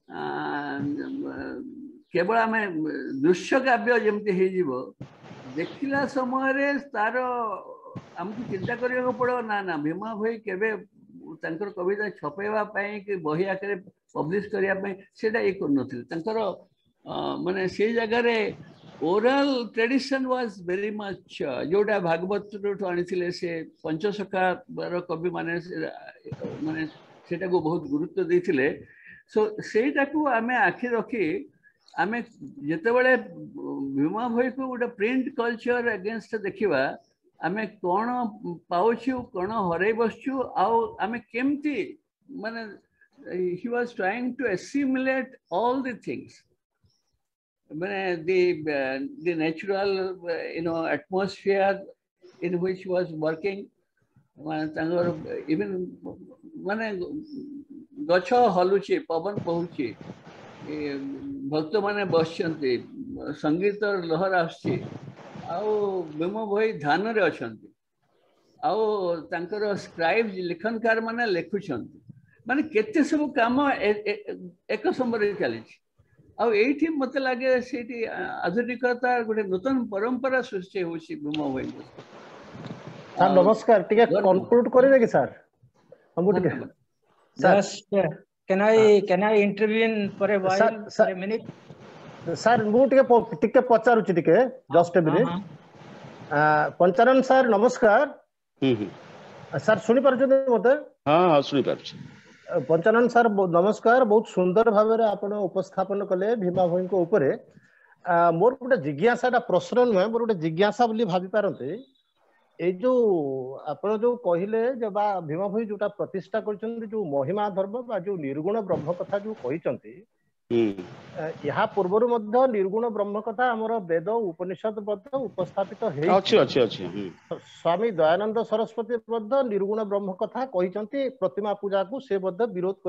S7: केवल आम दृश्य काव्य जमती हो देखला समय तार आमको चिंता करने पड़ो ना ना भीमा भाई केबे तांकर कविता छपेवा कि बही आकार पब्लिश करने सेटा ये कर माने से जगह oral tradition was very much जोटा भागवत आनी से पंचसखा कवि माने माने सेटा को बहुत गुरुत्व देथिले सो सेटा को आमे आखि रखी आमे जते बळे भीमा भाई को गोटे प्रिंट कल्चर अगेंस्ट देखिबा आमे कोन पाउछु कोन हरै बसछु आमे केमती माने he was trying to assimilate all the things माने the natural atmosphere in which was working माने तांगर इवन माने गछ हलुची पवन पहुची भक्त माने बसचंती संगीत लहर आछी भीम भाई ध्यान रे अछंती स्क्राइब लिखनकार माने लिखुछंती माने केते सब काम एक समय चली एठी मते लागे सेठी आधुनिकता गोटे नूतन परंपरा सृष्टि होची भीम भाई
S8: सर नमस्कार टिके कंक्लूड करिवे कि सर हम टिके
S9: just can I intervene for a while for a minute
S8: sir मु टिके पचारुची टिके just a minute Panchanan sir नमस्कार सर सुनी पारछन मते
S4: हां सुनी पारछ
S8: पंचानन सर नमस्कार बहुत सुंदर भाव में आपण उपस्थापन कले भीमा भाई को ऊपर मोर गोटे जिज्ञासा प्रश्न नुहे मोर गोटे जिज्ञासा बोली भाभी पारते ए जो आपण जो कहले जब भीमा भाई जोटा प्रतिष्ठा करछन जो महिमा धर्म बा जो निर्गुण ब्रह्म कथा जो कहिसंती यहाँ पूर्व निर्गुण ब्रह्म कथा आमर वेद उपनिषद उपस्थापित स्वामी दयानंद सरस्वती निर्गुण ब्रह्म कथा कही प्रतिमा पूजा को से विरोध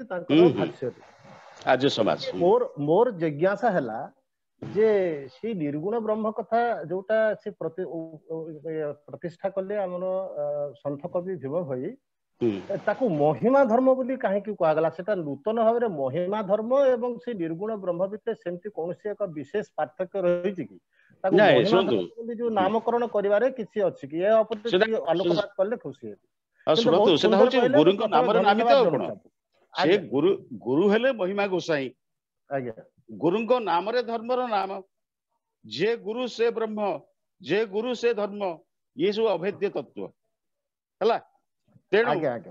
S8: कर मोर जिज्ञासा है जे सी निर्गुण ब्रह्म कथा जोटा से प्रतिष्ठा कले आमर सन्थ कवि भीम भाई ताकू महिमा धर्म बोली कहीं कहगला सेटा नूतन भाव में महिमा धर्म एवं से निर्गुण ब्रह्म भितर सेमती कौन एक विशेष पार्थक्य रही कि जो नामकरण करिवारे किसी अछि कि ए अपने आलोकपात करले खुशी है
S4: सुनतु सेटा होछि गुरु को नाम रे नामित कोन से गुरु हेले महिमा गोसाई
S8: आज्ञा
S4: गुरु को नाम रे धर्म रो नाम जे गुरु से ब्रह्म जे गुरु से धर्म ये सब अभेद्य तत्व हला तेणु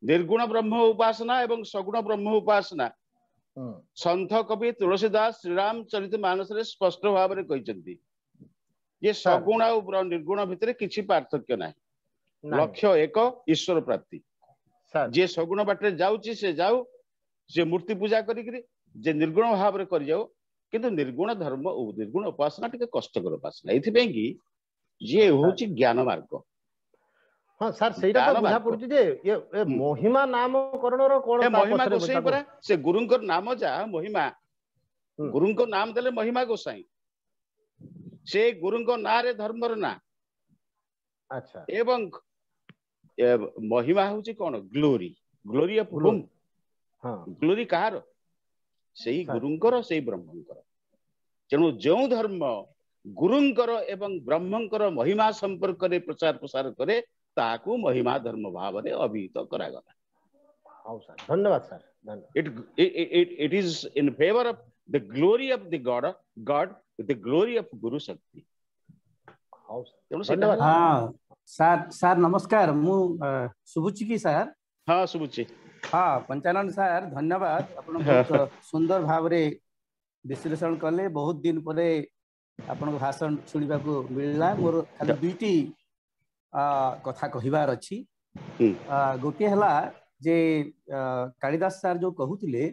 S4: निर्गुण ब्रह्म उपासना एवं सगुण ब्रह्म उपासना संत कवि तुलसीदास श्रीराम चरित मानस रे स्पष्ट भाव में कहते ये सगुण और निर्गुण भितर किसी पार्थक्य ना लक्ष्य एक ईश्वर प्राप्ति जे सगुण बाटे जाउची से जाऊ जे मूर्ति पूजा करी जे निर्गुण भाव में कर जाओ किंतु निर्गुण धर्म निर्गुण उपासना टिके कष्टकर उपासना एथिपे कि ये होची ज्ञान मार्ग।
S8: हां सर सेटा तो बुझा पड़ुची जे ये महिमा नामकरण रो कोन
S4: महिमा गोसाई परा से गुरुंकर नाम जा महिमा गुरुंको नाम देले महिमा गोसाई से गुरुंको ना रे धर्म रो ना।
S8: अच्छा
S4: एवं महिमा होची कोन ग्लोरी ग्लोरी ऑफ हुम
S8: हां
S4: ग्लोरी कहार सेही गुरुंकर सेही ब्रह्मंकर तेणु जो धर्म गुरुंकर एवं ब्रह्मंकर महिमा संपर्क रे प्रचार प्रसार करे ताकू महिमा धर्म भाव रे अभिहित करा गला।
S8: हां सर धन्यवाद सर धन्यवाद।
S4: it is in favor of the glory of the god with the glory of guru शक्ति।
S8: हां सर धन्यवाद।
S9: हां सर सर नमस्कार मु सुबुची की सर।
S4: हां सुबुची
S9: हाँ पंचानन सर धन्यवाद आपण बहुत सुंदर भाव रे विश्लेषण कले बहुत दिन परे आपण भाषण सुनिबा को मिलला मोर खाली दुईटी कथा कहिबार अछि गोटे हला जे कालिदास सर जो कहूतिले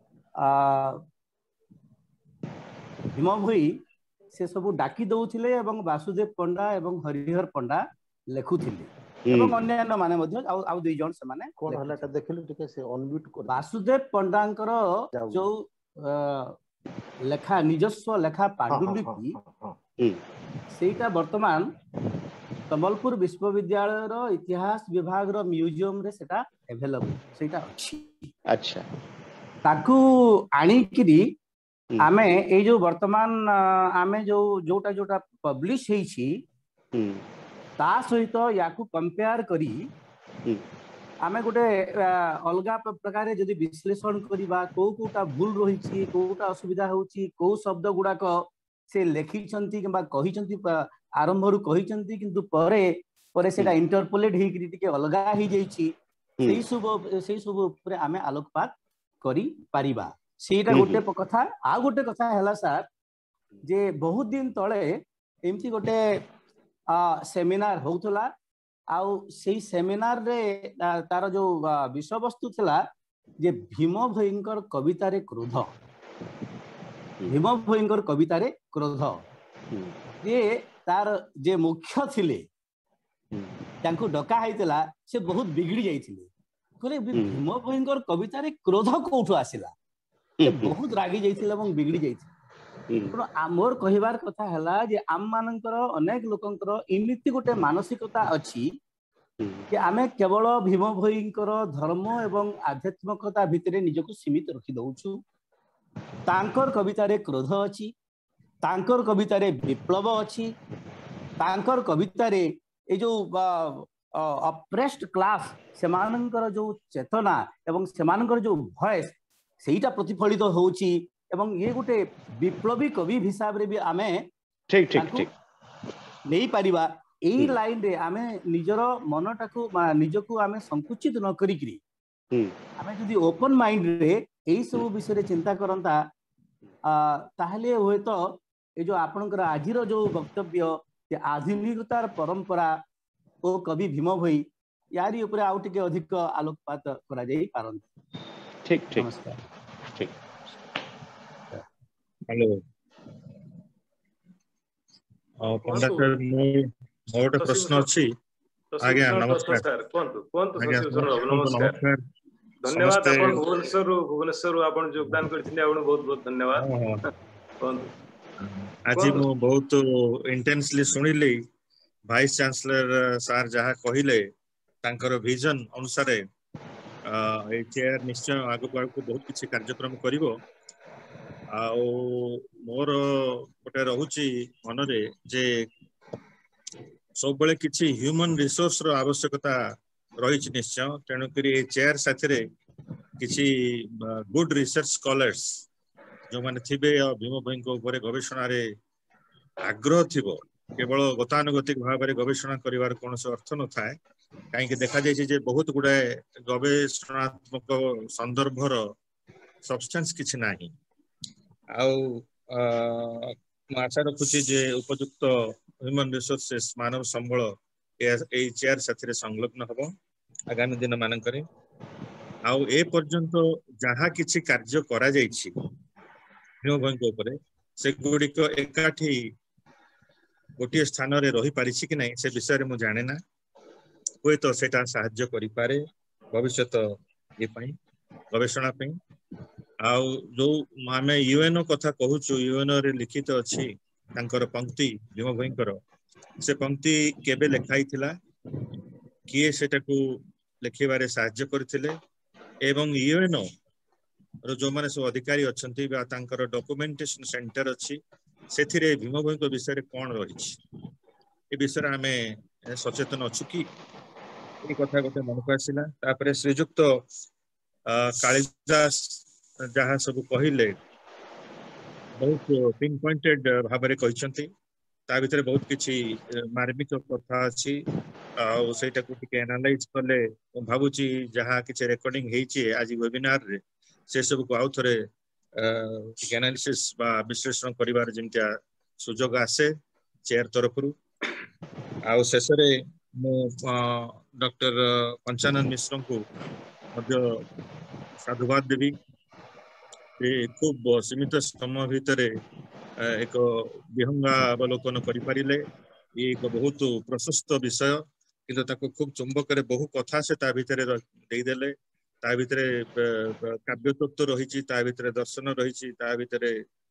S9: भीम भई से सब डाकी दउथिले एवं वासुदेव पंडा एवं हरिहर पंडा लेखुथिले एवं अन्य माने मध्ये आउ दुई जन से माने
S8: कोन हला त देखिलु टिके से अनम्यूट कर
S9: वासुदेव पंडांकर जो लेखा निजस्व लेखा पांडुलिपि सेटा वर्तमान संबलपुर विश्वविद्यालय रो इतिहास विभाग रो म्यूजियम रे सेटा अवेलेबल सेटा अछि।
S4: अच्छा
S9: ताकू आनी किरी आमे ए जो वर्तमान आमे जो जोटा जोटा पब्लिश हेई छी ता सहित याकू कंपेयर करी आमे गोटे अलगा प्रकार जदि विश्लेषण करिबा कोटा भूल रही छी कोटा असुविधा होची को शब्द गुडा को से लेखि छंती किबा कहि छंती आरंभ रु कहि छंती किंतु परे परे सेटा इंटरपोलेट हे करी टिके अलगा ही जाई छी सेई सब ऊपर आमे आलोकपात करी पारिबा सेटा गोटे कथा आ गोटे कथा हला सर जे बहुत दिन तळे एमती गोटे सेमिनार होउथला आउ सेई सेमिनार रे तार जो विषय वस्तु थला जे भीम भयंकर कविता रे क्रोध भीम भयंकर कविता रे क्रोध जे तार जे मुख्य थिले तांको डका हैतला से बहुत बिगड़ी जाइथिले कहले भीम भयंकर कविता रे क्रोध कोठो आसिला बहुत रागी जाइथिले एवं बिगड़ी जाइथिले आमर कहिबार कथा हला जे आम मानकर अनेक लोकंकर इमिति गोटे मानसिकता अछि कि आमे केवल भीम भयंकर धर्म एवं आध्यात्मिकता भितरे निजको सीमित रखि दउछु तांकर कविता रे क्रोध अछि तांकर कविता रे विप्लव अछि तांकर कविता रे ए जो अप्रेस्ड क्लास सेमानकर जो चेतना एवं सेमानकर जो वॉइस सेटा प्रतिफलित होउची एवं ये गोटे विप्लवी कवि हिसाब रे भी आमे
S4: ठीक ठीक ठीक
S9: नहीं पारिबा एई लाइन रे आमे निजर मनटाको निजको आमे संकुचित न करिकरी आमे जदी ओपन माइंड रे एई सब विषय रे चिंता करंता ताहले होय तो ए जो आपनकर आजिर जो वक्तव्य जे आधुनिकतार परंपरा ओ कवि भीम भई यारी ऊपर आउ टिके अधिक आलोकपात करा जाई पारन।
S4: ठीक ठीक
S9: नमस्कार
S4: ठीक
S10: हेलो पंडित मोर प्रश्न अछि आज्ञा नमस्कार
S1: कोंतु नमस्कार धन्यवाद आपण भुवनेश्वर आपण योगदान करथिले आपण बहुत बहुत धन्यवाद कोंतु
S10: आज मु बहुत इंटेंसली सुनिले वाइस चांसलर सर जहा कहिले तांकर विजन अनुसार ए चेयर निश्चय आगु बहुत किछि कार्यक्रम करिवो आउ मोर गोटे रहुची मनरे जे सब बेले किछि ह्यूमन रिसोर्स रो आवश्यकता रही निश्चय तेणुकरी चेयर साथी किछि गुड रिसर्च स्कॉलर्स जो माने थिबे भीम भई ऊपर गवेषणा रे आग्रह थिबो केवल गतानुगतिक भाव में गवेषणा करिवार कोनोसी अर्थ न थाए कहीं देखा जाए बहुत गुड़ाए गवेषणात्मक संदर्भर सब्सटेंस किछि नाही आशा रखुची जे उपयुक्त ह्यूमन रिसोर्सेस मानव संबल ए चेयर साथी संलग्न हबो आगामी दिन मानकरे आउ ए पर्यंत जहाँ किछि कार्य करा जाइछि भीम भोई उपरे से गुड़िक एकाठी गोटे स्थान रे रही पारिछि कि नहीं से विषय रे मु जाने ना हुए तो सेटा साहाय्य करि पारे भविष्यत ये पई गवेषणा पई आउ जो आमे यूएनओ कथा कहूछु यूएनओ रे लिखित अछि तांकर पंक्ति भीम भोईकर से पंक्ति केबे लेखाई थिला किए सेटा को लिखिबारे साहाय्य करथिले एवं यूएनओ रो जो माने सब अधिकारी अछंती बा तांकर डॉक्यूमेंटेशन सेंटर अछि सेथिरे भीम भोईक विषय रे कोन रहिछि ए विषय रे आमे सचेतन अछु कि ए कथा गोटे मन को आसिला तापरे श्रीजुक्त कालिदास जहाँ सब कहले बहुत पिन पॉइंटेड भाबरे कहिसंती ता भितरे बहुत किछि मार्मिक कथा अछि आ सेटा को टिके एनालाइज करले भाबुची जहाँ किछि रेकॉर्डिंग हेछि आज वेबिनार रे से सब को आउथरे एनालिसिस बा विश्लेषण करिवार जेमतिया सुजोग आसे चेयर तरफरु आ शेषरे मु डॉक्टर पंचानन मिश्र को मध्य साधुवाद देवी खूब सीमित समय भितर एक विहंगावलोकन करिपारिले ये एक बहुत प्रशस्त विषय किंतु ताको खूब चुंबक बहु कथा से ता भितर दे देले ता भितर काव्य तत्व रही ता भितर दर्शन रही ता भितर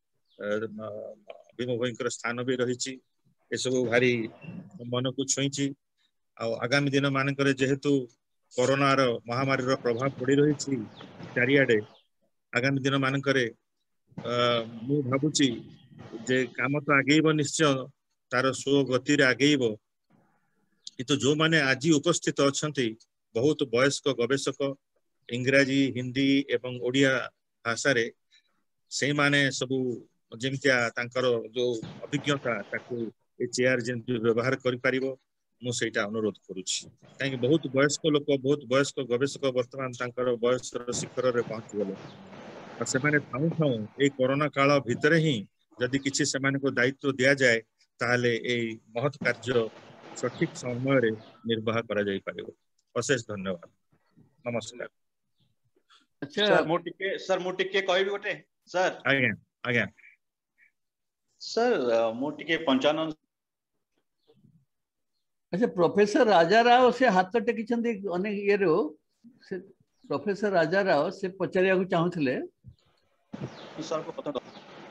S10: भीम भोईकर स्थान भी रही ए सब भारी मन को छुईची आगामी दिन मानकर जेहेतु कोरोना रो महामारी रो प्रभाव पड़ी रही चारियाडे आगामी दिन मानकरे मु भाबुची जे काम तो आगेब निश्चय तार स्व गति रे आगेब किंतु जो माने आज उपस्थित अछंती बहुत वयस्क गवेषक इंग्राजी हिंदी एवं ओडिया भाषा रे से माने सबु जेमतिया तांकर जो अभिज्ञता ताकू ए चेयर जेम व्यवहार करि परिबो मु सेटा अनुरोध करूछि काहे बहुत वयस्क लोक बहुत वयस्क गवेषक वर्तमान तांकर वयस शिखर रे पहुंच गेले और सेमाने थाउ थाउ ए कोरोना काल भितर ही जदि किछि सेमाने को दायित्व दिया जाए ताहले ए महत् कार्य सठिक समय रे निर्वाह करा जाई पारिबो अशेष धन्यवाद नमस्कार
S7: अच्छा
S11: सर मु टिके कहबी गोटे सर
S10: आज्ञा आज्ञा
S11: सर मु टिके 95
S7: अच्छा प्रोफेसर राजा राव से हाथ टेकिछंती अनेक ये रो से प्रोफेसर राजा राव से पचारिया को चाहुथले
S11: सर को पता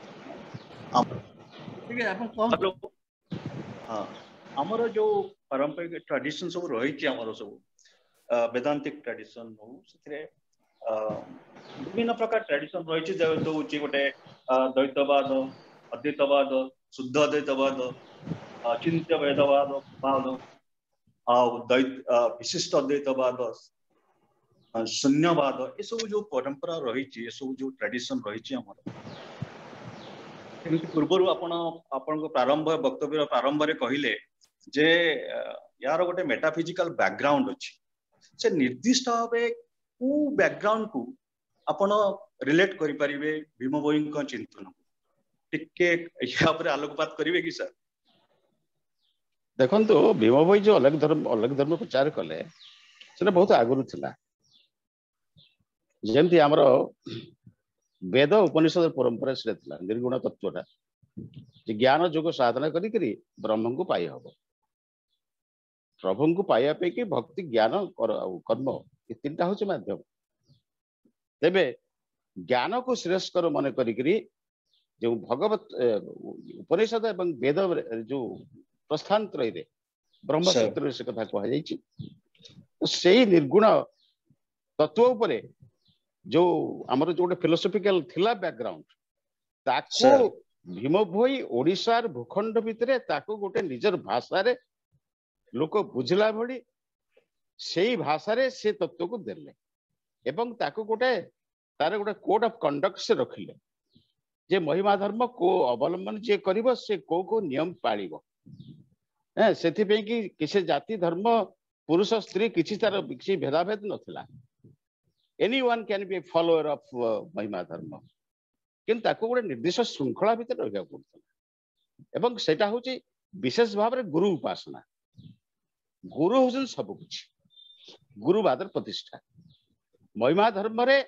S7: ठीक है अपन कौन
S11: हां हमरो जो पारंपरिक ट्रेडिशन सब रही छी हमरो सब वेदांतिक ट्रेडिशन हो सेथरे विभिन्न प्रकार ट्रेडिशन रही छी जो उची गोटे द्वैतवाद अद्वैतवाद शुद्ध अद्वैतवाद चिंत्य वेदवाद वाद विशिष्ट अद्वैतवाद शून्यवाद ये सब जो परंपरा रही छी ये सब जो ट्रेडिशन रही छी हमरो पूर्व आपण प्रारंभ वक्तव्य प्रारंभ रे कहिले जे यार गोटे मेटाफिजिकल बैकग्राउंड अछि से निर्दिष्ट भाबे को बैकग्राउंड को आपण रिलेट करि परिबे भीम भोई को चिंतन टिके या पर आलोकपात करिवे कि सर
S4: देखो तो भीम भोई जो अलग धर्म प्रचार कले से बहुत आगुरु थिला जेमती हमरो वेद उपनिषद परंपरा से निर्गुण तत्वटा ज्ञान जोग साधना करी ब्रह्म को पाई हम प्रभु को पाइबा कि भक्ति ज्ञान कर्म ये तीनटा हूँ माध्यम तेबे ज्ञान को श्रेष्ठकर मन करी जो भगवत उपनिषद एवं वेद जो प्रस्थान त्रय ब्रह्मसूत्र से कथा कह से निर्गुण तत्व उपरे जो आमर जो फिलोसफिकल थिला बैकग्राउंड ताको भीम भोई ओडिशार भूखंड भितरे ताको गोटे निजर भाषा रे लोक बुझला भली से भाषा रे से तत्व को देले एवं ताको गोटे तार गोटे कोड ऑफ कंडक्ट से रखिले जे महिमा धर्म को अवलंबन जे करिवो से को नियम पालिबो सेथि पे कि किसे जाति धर्म पुरुष स्त्री किसी तार किसी भेदाभेद नथिला anyone can be a follower of Mahima Dharma किंतु ताको गोटे निर्दिष्ट श्रृंखला भितर रहिया पड़ता एवं सेटा होची विशेष भाव में गुरु उपासना गुरु होसन सब कुछ गुरुवादर प्रतिष्ठा महिमा धर्म रे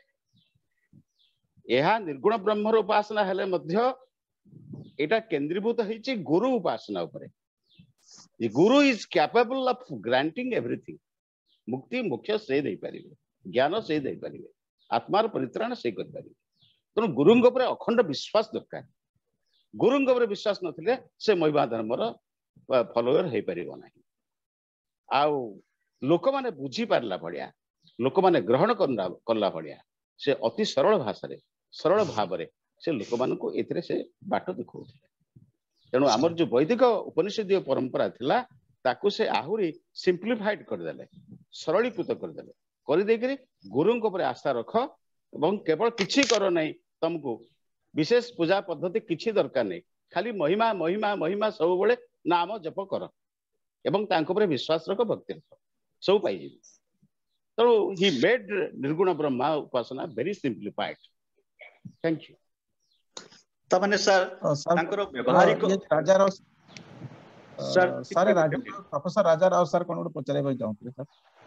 S4: यह निर्गुण ब्रह्मर उपासना हेले मध्य एटा केंद्रीभूत होईची गुरु उपासना उपरे The guru is capable of granting everything. मुक्ति मोक्ष से दे पारिबे ज्ञान से दे पारिबे आत्मार परित्राण से कर पारिबे तेणु गुरुंग उपरे अखंड विश्वास दरकार गुरुंग उपरे विश्वास नथिले से महिमा धर्मर फॉलोअर हे परिबो नाही आउ लोक माने बुझी पारला भडिया लोक माने ग्रहण करला भडिया से अति सरल भाषा रे सरल भाव रे से लोक मान को एतरे से बाट देखौथिले तेणु आमर जो वैदिक उपनिषदीय परंपरा थिला ताकू से आहुरी सिंप्लीफाइड कर देले सरलीकृत कर देले करि देकरी गुरुंक ऊपर आस्था रख एवं केवल किछि करो नहीं तुमको विशेष पूजा पद्धति किछि दरकार नहीं खाली महिमा महिमा महिमा सब बेले नाम जप कर एवं तांको ऊपर विश्वास रख भक्ति रख सब पाई जी तेणु ही मेड निर्गुण ब्रह्मा उपासना वेरी सिंप्लीफाइड थैंक यू
S11: तमने सर तांकर व्यवहारिक
S2: Raja Rao sir Raja professor Raja Rao sir कोन पचारे भाई चाहते sir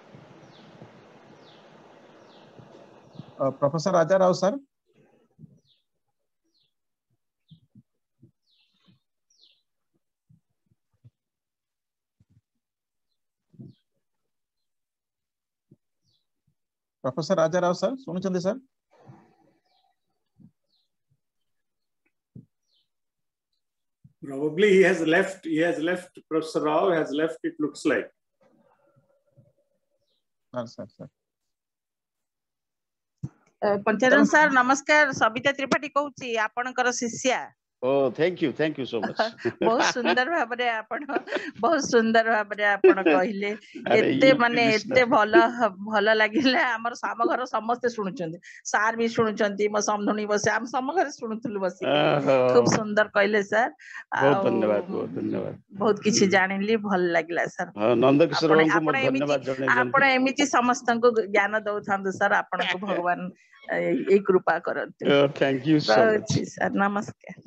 S2: professor Raja Rao sir professor Raja Rao sir सुनुचंदी sir
S3: Probably he has left. Professor Rao has left, it looks like.
S2: Sir
S12: panchayat sir नमस्कार सबिता त्रिपाठी कहूची आपनकर शिष्या
S4: थैंक यू सो मच
S12: बहुत सुंदर भाबरे आपण बहुत सुंदर भाबरे आपण कहिले एते माने एते भलो लागिला हमर साम घर समस्त सुनुचंदी सार भी सुनुचंदी म समधुनी बसे हम सम घर सुनुथुलु बसी खूब सुंदर कहिले सर
S4: बहुत धन्यवाद
S12: बहुत किछि जानिली भल लागिला सर
S4: नंद किशोर को म धन्यवाद जणे
S12: आपण एमिति समस्त को ज्ञान दउथांदु सर आपण को भगवान एक कृपा करते
S4: thank you so much
S12: sir नमस्कार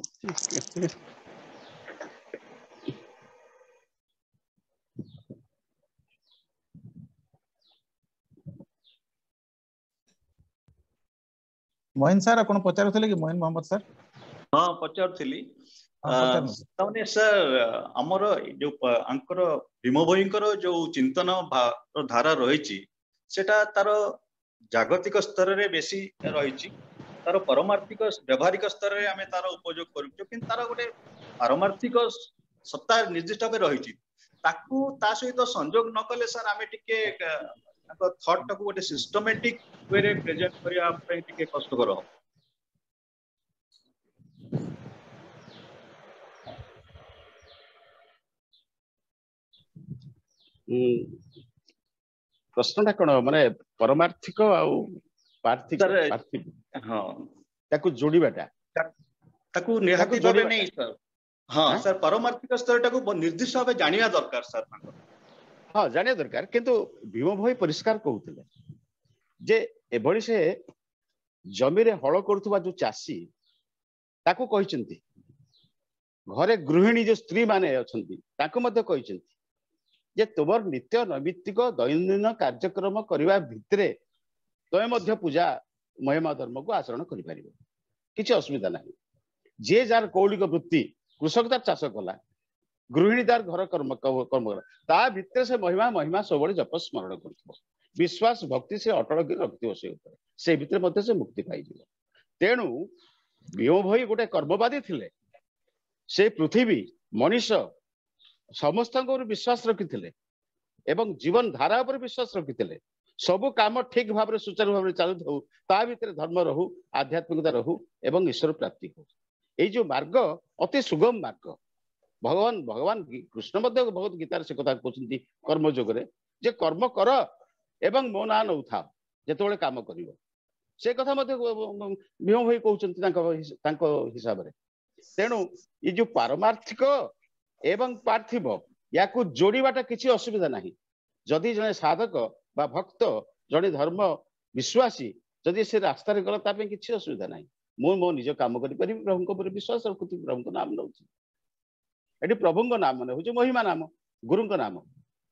S2: मोहन सर आपण पचारुथले कि मोहन मोहम्मद सर
S11: हां पचारुथली तमने सर हमर जो अंकर भीम भयंकर जो चिंतन धारा रहिछि सेटा तार जागतिक स्तर रे बेसी रहिछि तार परमार्थिक व्यवहारिक स्तर रे हमें तार उपयोग करू कि तार गोटे पारमार्थिक सत्ता निर्दिष्ट भाव रहिछि ताकू ता सहित संयोग न कले सर हमें टिके ताको थॉट टाको गोटे सिस्टमैटिक वे रे प्रेजेंट करिया पई टिके कष्ट करो
S4: प्रश्नटा कोन माने परमार्थिक आउ पार्थिक पार्थिव
S11: हां
S4: ताकू जोड़ीबाटा
S11: ताकू निहाती भाबे नहीं सर हां सर परमार्थिक स्तर टाको निर्दिष्ट भाबे जानिया दरकार सर
S4: हां जानिया दरकार किंतु भीम भई परिष्कार कहउतले जे एभଳି से जमी रे हळ करथुबा जो चासी ताकू कहिसंती घरे गृहिणी जो स्त्री माने अछंती ताकू मध्ये कहिसंती जे तुमर नित्य नैमित्तिक दैनंदिन कार्यक्रम करबा भितरे तय मध्य पूजा महिमा धर्म को आचरण करि परिबो किछि असुविधा नाही जे जार कौलिक वृत्ति कृषक तार चाष कला गृहिणी तार घर कर्म ता भितरे से महिमा महिमा सबले जप स्मरण करथबो विश्वास भक्ति से अटल के रखथिबो से भितरे मध्य से मुक्ति पाइ जिवो तेनु भीम भई गोटे कर्मवादी थिले से पृथ्वी मनुष्य समस्त विश्वास रखिथिले एवं जीवन धारा पर विश्वास रखिथिले सबु काम ठीक भाव सुचारू भाव चलु ता भितर धर्म रहू आध्यात्मिकता रहू एवं ईश्वर प्राप्ति हो ये जो मार्ग अति सुगम मार्ग भगवान कृष्ण मध्य भगवत गीतार से कथा कहते कर्मयोग जे कर्म कर एवं मो ना नौ था जिते काम कर से कथा भीम भाई कहते हिसाब से तेणु ये जो पारमार्थिक एवं पार्थिव या जोड़ाटा किसी असुविधा नहीं जदि जड़े साधक बा भक्त जड़े धर्म विश्वासी जदि से रास्ता गला किसी असुविधा ना मो निज कम कर प्रभु विश्वास रखुच्छी प्रभु नाम नौ ये प्रभु नाम मन हूँ महिमा नाम गुरु नाम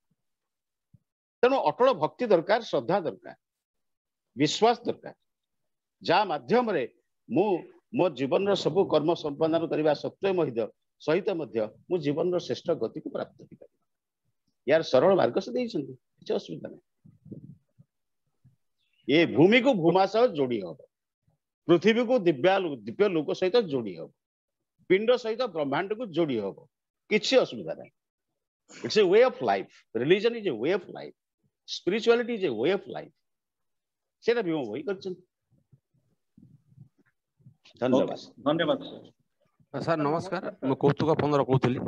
S4: तेणु अटल भक्ति दरकार श्रद्धा दरकार विश्वास दरकार जहाँ माध्यम मु मो जीवन सब कर्म संपादन करने सत्वे सहित मो जीवन श्रेष्ठ गति को प्राप्त कर यार सरल मार्ग से किसी असुविधा नहीं ये भूमि को भूमा सह जोड़ी हम पृथ्वी को दिव्य लोक सहित जोड़ी हम पिंड सहित ब्रह्मांड को जोड़ी हम किसी असुविधा नहीं it's a way of life religion is a way of life spirituality is a way of life सेटा भी वही कर धन्यवाद
S11: धन्यवाद
S13: सर नमस्कार मैं कौतुक 15 कहूली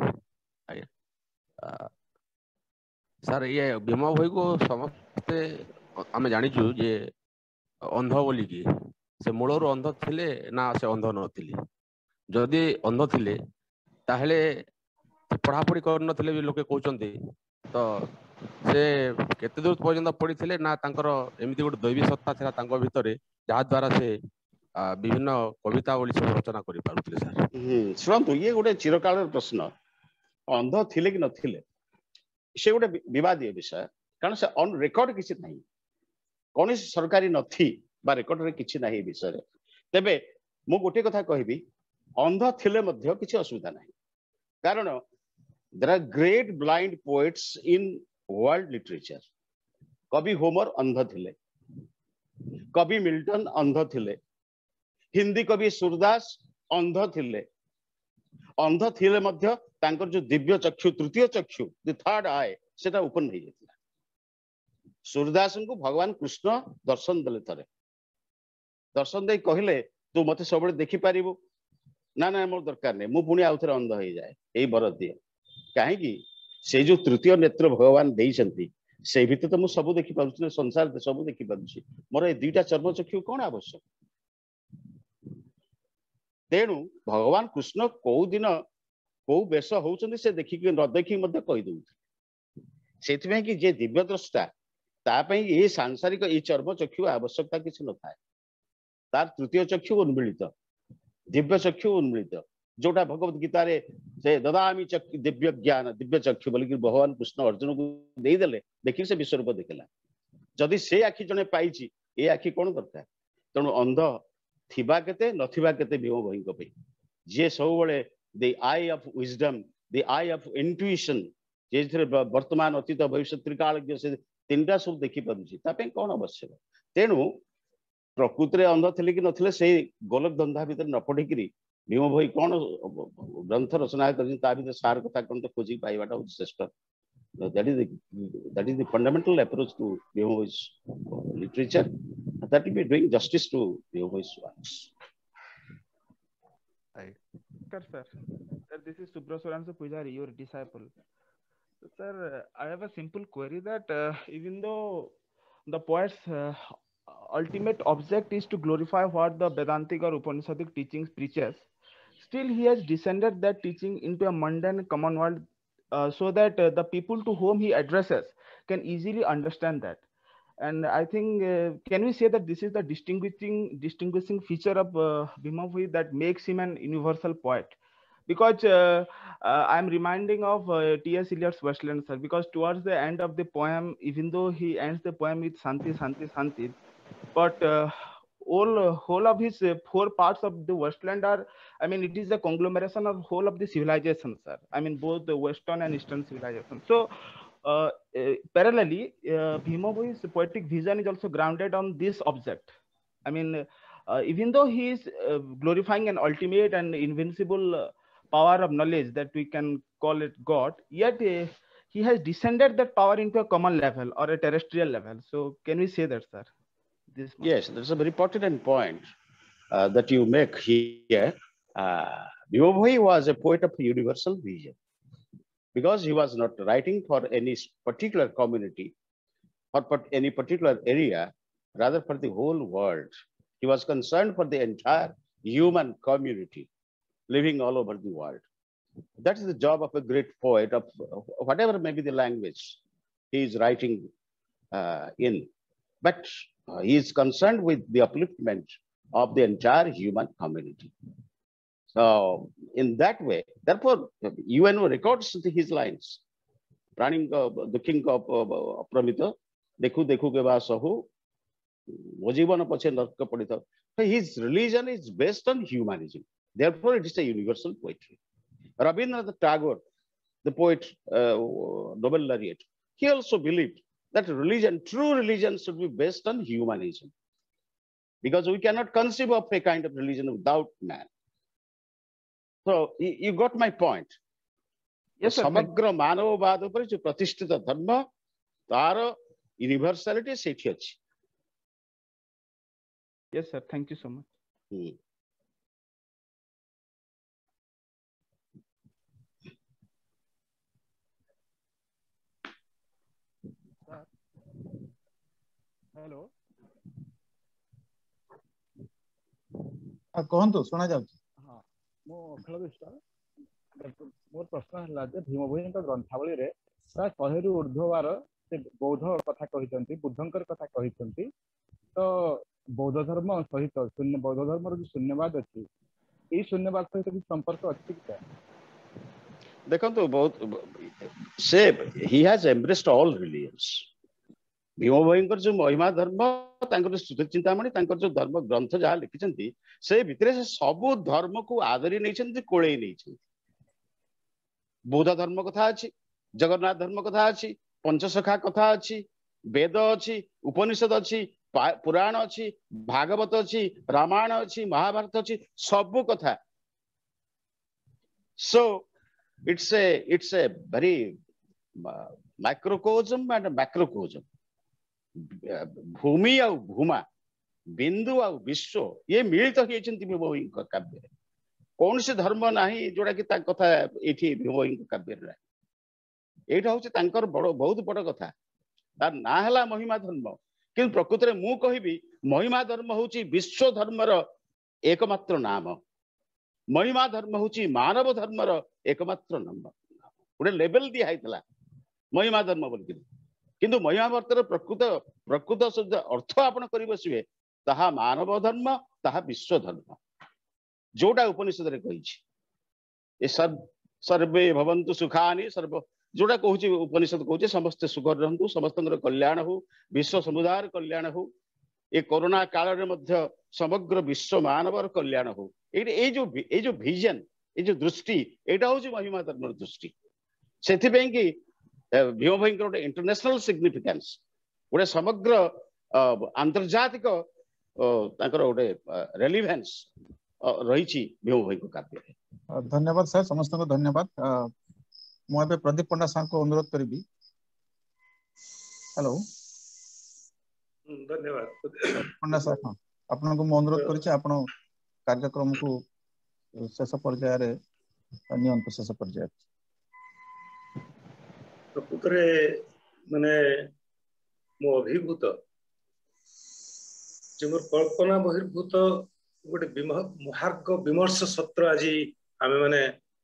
S13: सर ये भीम भाई को समस्ते आम जाचु जे अंध बोलिकी से मूलर अंध थिले ना से अंध नथिले जदि अंध थिले ताहले पढ़ापढ़ी करनथिले भी लोके कहउचंती तो से केते दूर पर्यंत पढ़ी ना तांकर एमती गोटे दैवी सत्ता थिला तांको भितरे जहा द्वारा से विभिन्न कविता बोली सब रचना करि पारुथिले सर
S4: सुनतु ये गोटे चिरकाल प्रश्न अंध थिले कि नथिले से गोटे विवादीय विषय कारण से ऑन रेकॉर्ड किसी नहीं कौन सरकारी नथी बा रेकॉर्ड रे किसी नहीं विषय तेबे मु गोटे कथा कहबी अंध थिले मध्य किसी असुविधा नहीं कारण there are great blind poets in world literature कवि होमर अंध थिले कवि मिल्टन अंध थिले हिंदी कवि सूरदास अंध थिले अंध थिले मध्य तांकर जो दिव्य चक्षु तृतीय चक्षु द थर्ड आई सेटा ओपन हो जाता सूरदास को भगवान कृष्ण दर्शन देले थरे दर्शन दे कहले तू मते सब देखि पारिबु ना ना मोर दरकार नहीं मु पुणी आउ थे अंध हो जाए यही बर दिए कहीं से जो तृतीय नेत्र भगवान देइछंती से भितर तो मु सब देखि पारुछि संसार सब देखि पारुछि मोर ए दुईटा चर्म चक्षु कौन आवश्यक तेणु भगवान कृष्ण कौ दिन कौ बेश होउछंती से देखिक न देखिक मध्य कहि दउथि सेथिमे कि जे दिव्य द्रष्टा तापई ये सांसारिक ये चर्म चक्षु आवश्यकता किसी न थाए तार तृतीय चक्षु उन्मिलित दिव्य चक्षु उन्मिलित जोटा भगवत गीता रे से ददामी दिव्य ज्ञान दिव्य चक्षु बोलिक भगवान कृष्ण अर्जुन को दे देले देखि से विश्वरूप देखला जदि से आखि जने पाइछि ए आखि कोन दरकार तेणु अंध थिबा केते नथिबा केते भीम भई को पे जे सब बळे the eye of wisdom the eye of intuition जे वर्तमान अतीत भविष्य त्रिकाल से तीनटा सब देखि पारुछि तापे कोन आवश्यक तेणु प्रकृति अंध थिले कि नथिले से गोलक धंधा भीतर न पढ़िकी भीम भई कौन ग्रंथ रचना कर सार कथा कौन तो खोजी पाइबाटा हूँ श्रेष्ठ that is the fundamental approach to Bhima Bhoi's literature that will be doing justice to Bhima Bhoi's works.
S14: Sir, this is Subraswaransu Pujari, your disciple. Sir, I have a simple query that even though the poet's ultimate object is to glorify what the Vedantic or Upanishadic teachings preaches, still he has descended that teaching into a mundane common world so that the people to whom he addresses can easily understand that. And I think, can we say that this is the distinguishing feature of Bhima Bhoi that makes him an universal poet? Because I'm reminding of T.S. Eliot's Wasteland, sir, because towards the end of the poem, even though he ends the poem with Santi, Santi, Santi, but whole of his 4 parts of the Wasteland are, I mean, it is a conglomeration of whole of the civilization, sir. I mean, both the Western and Eastern civilization. So, parallelly, Bhima Bhoi's poetic vision is also grounded on this object. I mean, even though he is glorifying an ultimate and invincible power of knowledge that we can call it God, yet he has descended that power into a common level or a terrestrial level. So, can we say that, sir?
S4: Yes, that's a very pertinent point that you make here. Bhima Bhoi was a poet of universal vision because he was not writing for any particular community or for any particular area, rather for the whole world. He was concerned for the entire human community living all over the world. That is the job of a great poet of whatever may be the language. he is writing in, but he is concerned with the upliftment of the entire human community. So in that way, therefore, UNO records his lines. Running the king of Pramita, देखू देखू के बाद सहु वो जीवन पछे नरक पड़िता. His religion is based on humanism. Therefore, it is a universal poetry. Rabindranath Tagore, the poet, Nobel laureate, he also believed that religion, true religion, should be based on humanism, because we cannot conceive of a kind of religion without man. So you got my point.
S14: Yes, sir.
S4: समग्र मानववाद पर जो प्रतिष्ठित धर्म तार universality सेठी अछि.
S14: Yes, sir. Thank you so much.
S2: Hello कहतु शुणा जा.
S8: हाँ मो अखिल विश्वास मोर प्रश्न है जे भीम भोई ग्रंथावली रे प्राय 100 रु ऊर्ध्वर से बौद्ध कथा कहिसंती, बुद्धंकर कथा कहिसंती. तो बौद्ध धर्म सहित शून्य बौद्ध धर्म जो शून्यवाद अच्छी ये शून्यवाद सहित भी संपर्क अच्छी क्या?
S4: देखो तो बहुत से he has embraced all religions. Bhim भोईंकर जो महिमा धर्म तांकर सुध चिंतामणि तांकर जो धर्म ग्रंथ जहाँ लिखिछंती से भितरे से सब धर्म को आदरी नैछंती, कोळेई नैछंती. बौद्ध धर्म कथा अछि, जगन्नाथ धर्म कथा अछि, पंचसखा कथा अछि, वेद अछि, उपनिषद अछि, पुराण अछि, भागवत अछि, रामायण अछि, महाभारत अछि, सब कथा. So it's a very microcosm and a macrocosm. भूमि और भूमा, बिंदु और विश्व ये मिलित होइछंती भीम भोई काव्य रे. कौन से धर्म नाही जोड़ा कि कथा एठी भीम भोई काव्य रे. एटा होछि तांकर बड़ बहुत बड़ कथा. तार ना हला महिमा धर्म, किंतु प्रकृति रे मु कहिबी महिमा धर्म होछि विश्व धर्मर एकमात्र नाम. महिमा धर्म होछि मानव धर्मर एकमात्र नाम. गोटे लेवल दिया हैतला महिमा धर्म बोल. किंतु महिमा भर्तर प्रकृत शब्द अर्थ आपण करि बसिबे ताहा मानव धर्म, ताहा विश्व धर्म जोटा उपनिषद रे कहिछि. ए सर्वे भवन्तु सुखानि सर्व जोटा कहूछि उपनिषद कहूछि समस्त सुख रहंतु, समस्तଙ୍କର कल्याण हो, विश्व समुदायर कल्याण हो. ए कोरोना काल रे मध्य समग्र विश्व मानवर कल्याण हो. ए जो विजन, ए जो दृष्टि एटा होछि महिमा धर्मर दृष्टि. सेथि बें कि भीम भोई गोटे इंटरनेशनल सिग्निफिकेंस, गोटे समग्र आंतर्जातिक गोटे रेलिवेंस रही भीम भोई काव्य.
S2: धन्यवाद सर, समस्त को धन्यवाद. मुझे प्रदीप पंडा सर को अनुरोध करी. हेलो
S1: धन्यवाद
S2: पंडा सर. हाँ आपन को अनुरोध करी आपण कार्यक्रम को शेष पर्याय रे नियंत्रण शेष पर्याय
S1: प्रकृतरे माने मो अभिभूत जे मोर कल्पना बहिर्भूत गोटे महार्ग विमर्श सत्र आज आमे माने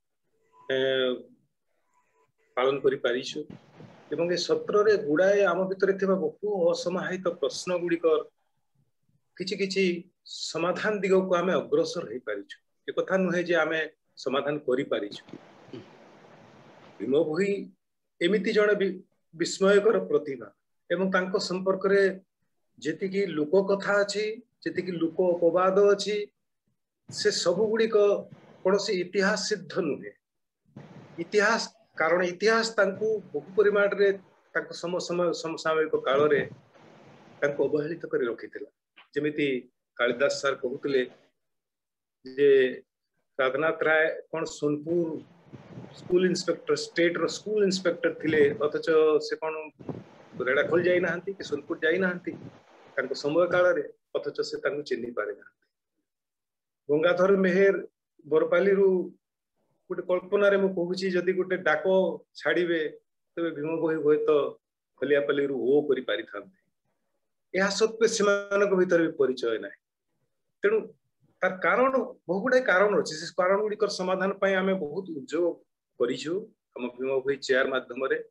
S1: पालन करि पारिछु. एवं ए सत्र रे गुडाए आम भितरे थिबा बहु असमाहित प्रश्न गुड़िकर किछि किछि समाधान दिग को आमे अग्रसर होई पारिछु. ए कथा नुहे जे आमे समाधान करि पारिछु. भीम भोई एमिति जणे विस्मयकर प्रतिभा एवं तांको संपर्क रे जेतिकी लोक कथा अछि, जेतिकी लोक अपवाद अछि, से सब गुड़ी कौनसी इतिहास सिद्ध नुहे. इतिहास कारण इतिहास तांको बहु परिमाण रे तांको समसामयिक काल रे तांको अवहेलित करि रखिथिला. जेमिति कालिदास सर कहउतले जे राघनाथ राय कोन सोनपुर स्कूल इंस्पेक्टर, स्टेट रो स्कूल इंस्पेक्टर थिले, अथच से कोन रेडा खोल जाई नाहंती कि सोनपुर जाई नाहंती तांको समय काल रे, अथच से तांको चिन्हि पारे नाहंती. गंगाधर मेहर बरपाली रु गोटे कल्पना रे मु कहूची जदि गोटे डाक छाड़िबे तबे भीम भोई होय तो खलियापल्ली रु ओ करि पारि थांते. यह सत्वे सेमानक भीतर भी परिचय नाही. तेणु तार कारण बहु गुडे कारण अछि. से कारण गुडी कर समाधान पय आमे बहुत उद्योग करिछु हम भीम भोई चेयर माध्यम रे.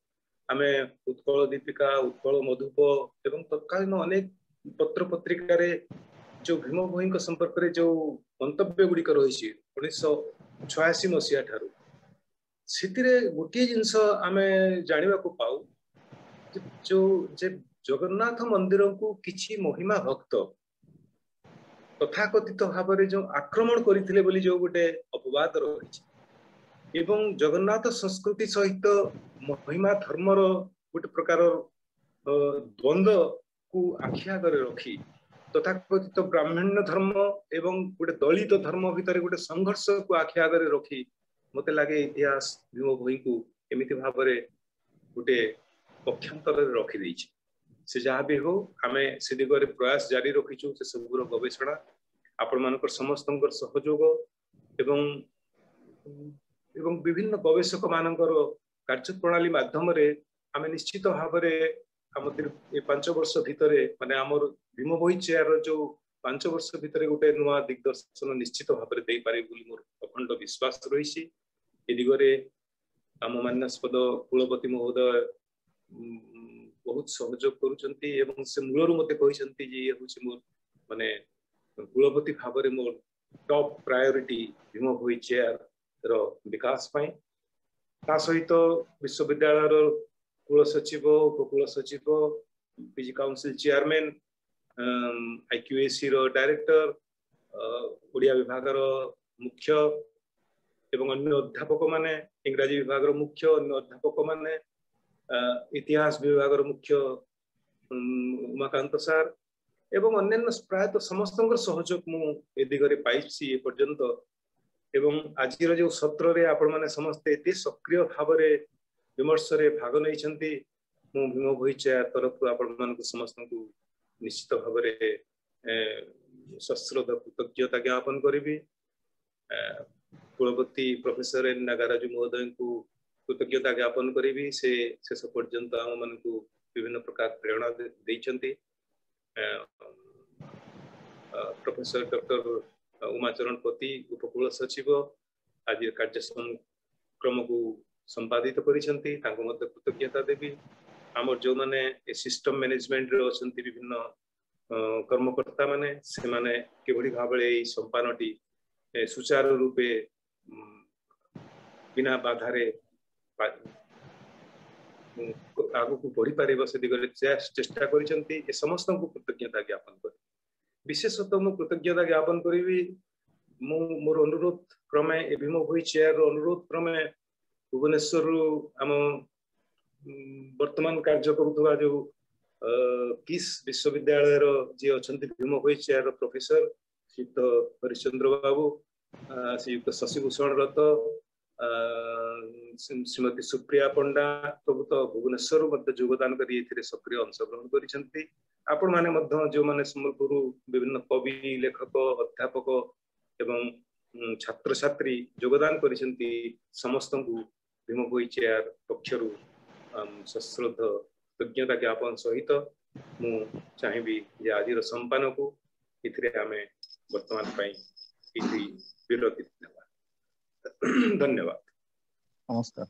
S1: आमे उत्कल दीपिका उत्कल मधुप एवं तत्कालीन अनेक पत्र पत्रिका जो भीम भोई संपर्क में जो मंतव्य गुड़िक रही 1986 मसीहा ठारू गोटे जिनस आम जाना पाऊ जो जे जगन्नाथ मंदिर को किछि महिमा भक्त तथाकथित भाव में जो आक्रमण करते बोली जो गोटे अपवाद रही एवं जगन्नाथ संस्कृति सहित महिमा धर्मर गोटे प्रकार द्वंद्व को आखि आगे रखी तथाकथित ब्राह्मण्य धर्म एवं गोटे दलित धर्म भितर गोटे संघर्ष को आखि आगे रखी मत लगे इतिहास भीम भोई को एमती भाव में गोटे पक्षांतर रखी देछि से जहाँ भी हो आम से दिगरे प्रयास जारी रखीचु से सबूर गवेषणा आपण मानकर समस्त सहयोग एवं विभिन्न गवेषक मानकर कार्यप्रणाली माध्यम आम निश्चित भाव आम 5 वर्ष भितर माने आमर भीम भोई चेयर जो 5 वर्ष भितर गोटे नुआ दिग्दर्शन निश्चित भाव में दे पारे बोली मोर अखंड विश्वास रही ए दिगरे आम मान्यास्पद कुलपति महोदय बहुत सहयोग करुचंती एवं से मूलरू मते कहिसंती जे ये होछि मोर माने कुलपति भाव में मोर top priority Bhima Bhoi chair रो विकास पाई ता सहित विश्वविद्यालय कुल सचिव उपकुल सचिव पीजी काउंसिल चेयरमैन आईक्यूएसी रो डायरेक्टर ओडिया विभाग रो मुख्य एवं अन्य अध्यापक माने इंग्राजी विभाग रो मुख्य अन्य अध्यापक माने इतिहास विभाग रो मुख्य उमाकांत सार एवं अन्य प्रायतः समस्त सहयोग मु ए दिगरे पाइछि ए पर्यंत एवं आज जो सत्र रे आपण माने समस्त एते सक्रिय भाव में विमर्श रे भाग नहीं छंती मु भीम भोई चेयर तरफ आपण मान समस्त को निश्चित भाव में सश्रद्ध कृतज्ञता ज्ञापन करी कुलपति प्रोफेसर एन नागराजु महोदय को कृतज्ञता ज्ञापन करी से शेष पर्यंत आम मान को विभिन्न प्रकार प्रेरणा देइछंती प्रोफेसर डॉक्टर उमाचरण पति उपकुल सचिव आज कार्यक्रम को संपादित करिसेंती तांको मध्य कृतज्ञता देवी आमर जो माने सिस्टम मैनेजमेंट रे अछंती विभिन्न कर्मकर्ता माने से माने केवडी भाबळे ए संपादनटी सुचारू रूपे बिना बाधारे आगु को बढ़ी पारे से दिगरे चेष्टा करिसेंती ए समस्त को कृतज्ञता ज्ञापन कर विशेषतः मु कृतज्ञता ज्ञापन करी मोर अनुरोध क्रमे ए भीम भोई चेयर अनुरोध क्रमे भुवनेश्वर आम वर्तमान कार्य करुवा जो किस विश्वविद्यालय जी अच्छा भीम भोई चेयर प्रोफेसर श्रीयुक्त हरिश्चंद्र बाबू श्रीयुक्त शशिभूषण रथ श्रीमती सुप्रिया पंडा प्रभुत भुवनेश्वर योगदान कर सक्रिय अंशग्रहण कर आपण माने जो माने सम्बलपुर विभिन्न कवि लेखक अध्यापक एवं छात्र छात्री योगदान करिसेंती समस्त को भीम भोई चेयर पक्षरु सश्रद्ध कृतज्ञता ज्ञापन सहित मु चाहिबी जे आजिर संपादन को इथिरे आमे वर्तमान पई इथि विरति देबा धन्यवाद
S2: नमस्कार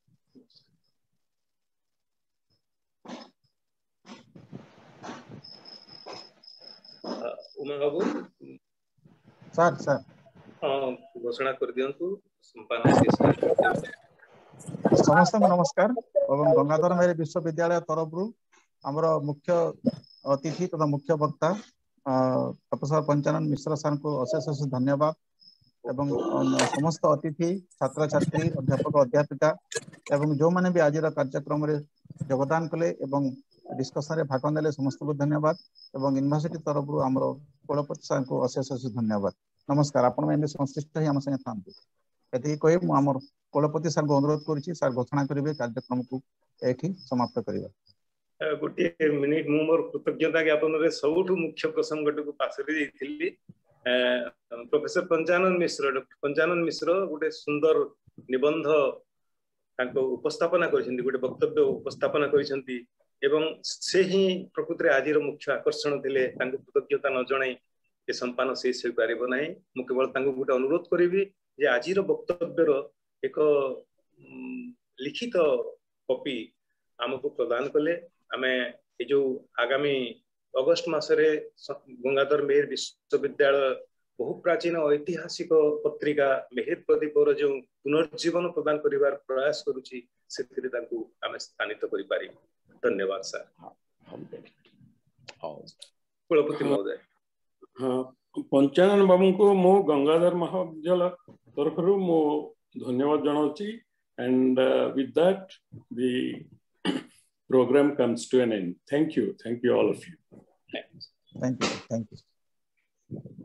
S1: उमा बाबू
S2: सर सर
S1: घोषणा कर दियंतु संपादन
S2: समस्त नमस्कार एवं गंगाधर मेहर विश्वविद्यालय तरफ आमर मुख्य अतिथि तथा मुख्य वक्ता प्रोफेसर पंचानन मिश्र सर को अशेष अशेष धन्यवाद एवं समस्त अतिथि छात्र छात्री अध्यापक अध्यापिका एवं जो माने भी आज कार्यक्रम रे योगदान कले एवं डिस्कशन रे भाग नेले समस्त को धन्यवाद एवं यूनिवर्सिटी तरफ आमर कुलपति सर को अशेष अशेष धन्यवाद नमस्कार आपण मैंने संश्लिष्ट ही आम संगे थांतु एति कहि मु आमर कुलपति सर को अनुरोध करिछि सर घोषणा करिवे कार्यक्रम को एठी समाप्त करिवे
S1: गोटे मिनिट मु मोर कृतज्ञता ज्ञापन रे सबुठु मुख्य प्रसंग को पासरी देथिली प्रोफेसर पंचानन मिश्र गोटे सुंदर निबंध तांको उपस्थापना करिसेंती गोटे वक्तव्य उपस्थापना करिसेंती एवं से ही प्रकृति रे आजिर मुख्य आकर्षण थिले तांको कृतज्ञता न जणाई ए संपादन से पारिब नाही मु केवल तांको गोटे अनुरोध करिवि जे आजिर वक्तव्यर एक लिखित कॉपी आमको प्रदान कले आमे ए जो आगामी अगस्त मासरे गंगाधर मेहेर विश्वविद्यालय बहु प्राचीन ऐतिहासिक पत्रिका मेहेर प्रदीपर जो पुनर्जीवन प्रदान करिवार प्रयास करूची सेतिरे ताकू आमे स्थानित करि पारि। धन्यवाद सर। कुलपति महोदय।
S3: हाँ, पंचानन बाबू को मो गंगाधर महाविद्यालय तरफ मो धन्यवाद जनाउची and with that the program comes to an end. Thank you all of you.
S2: Thank you.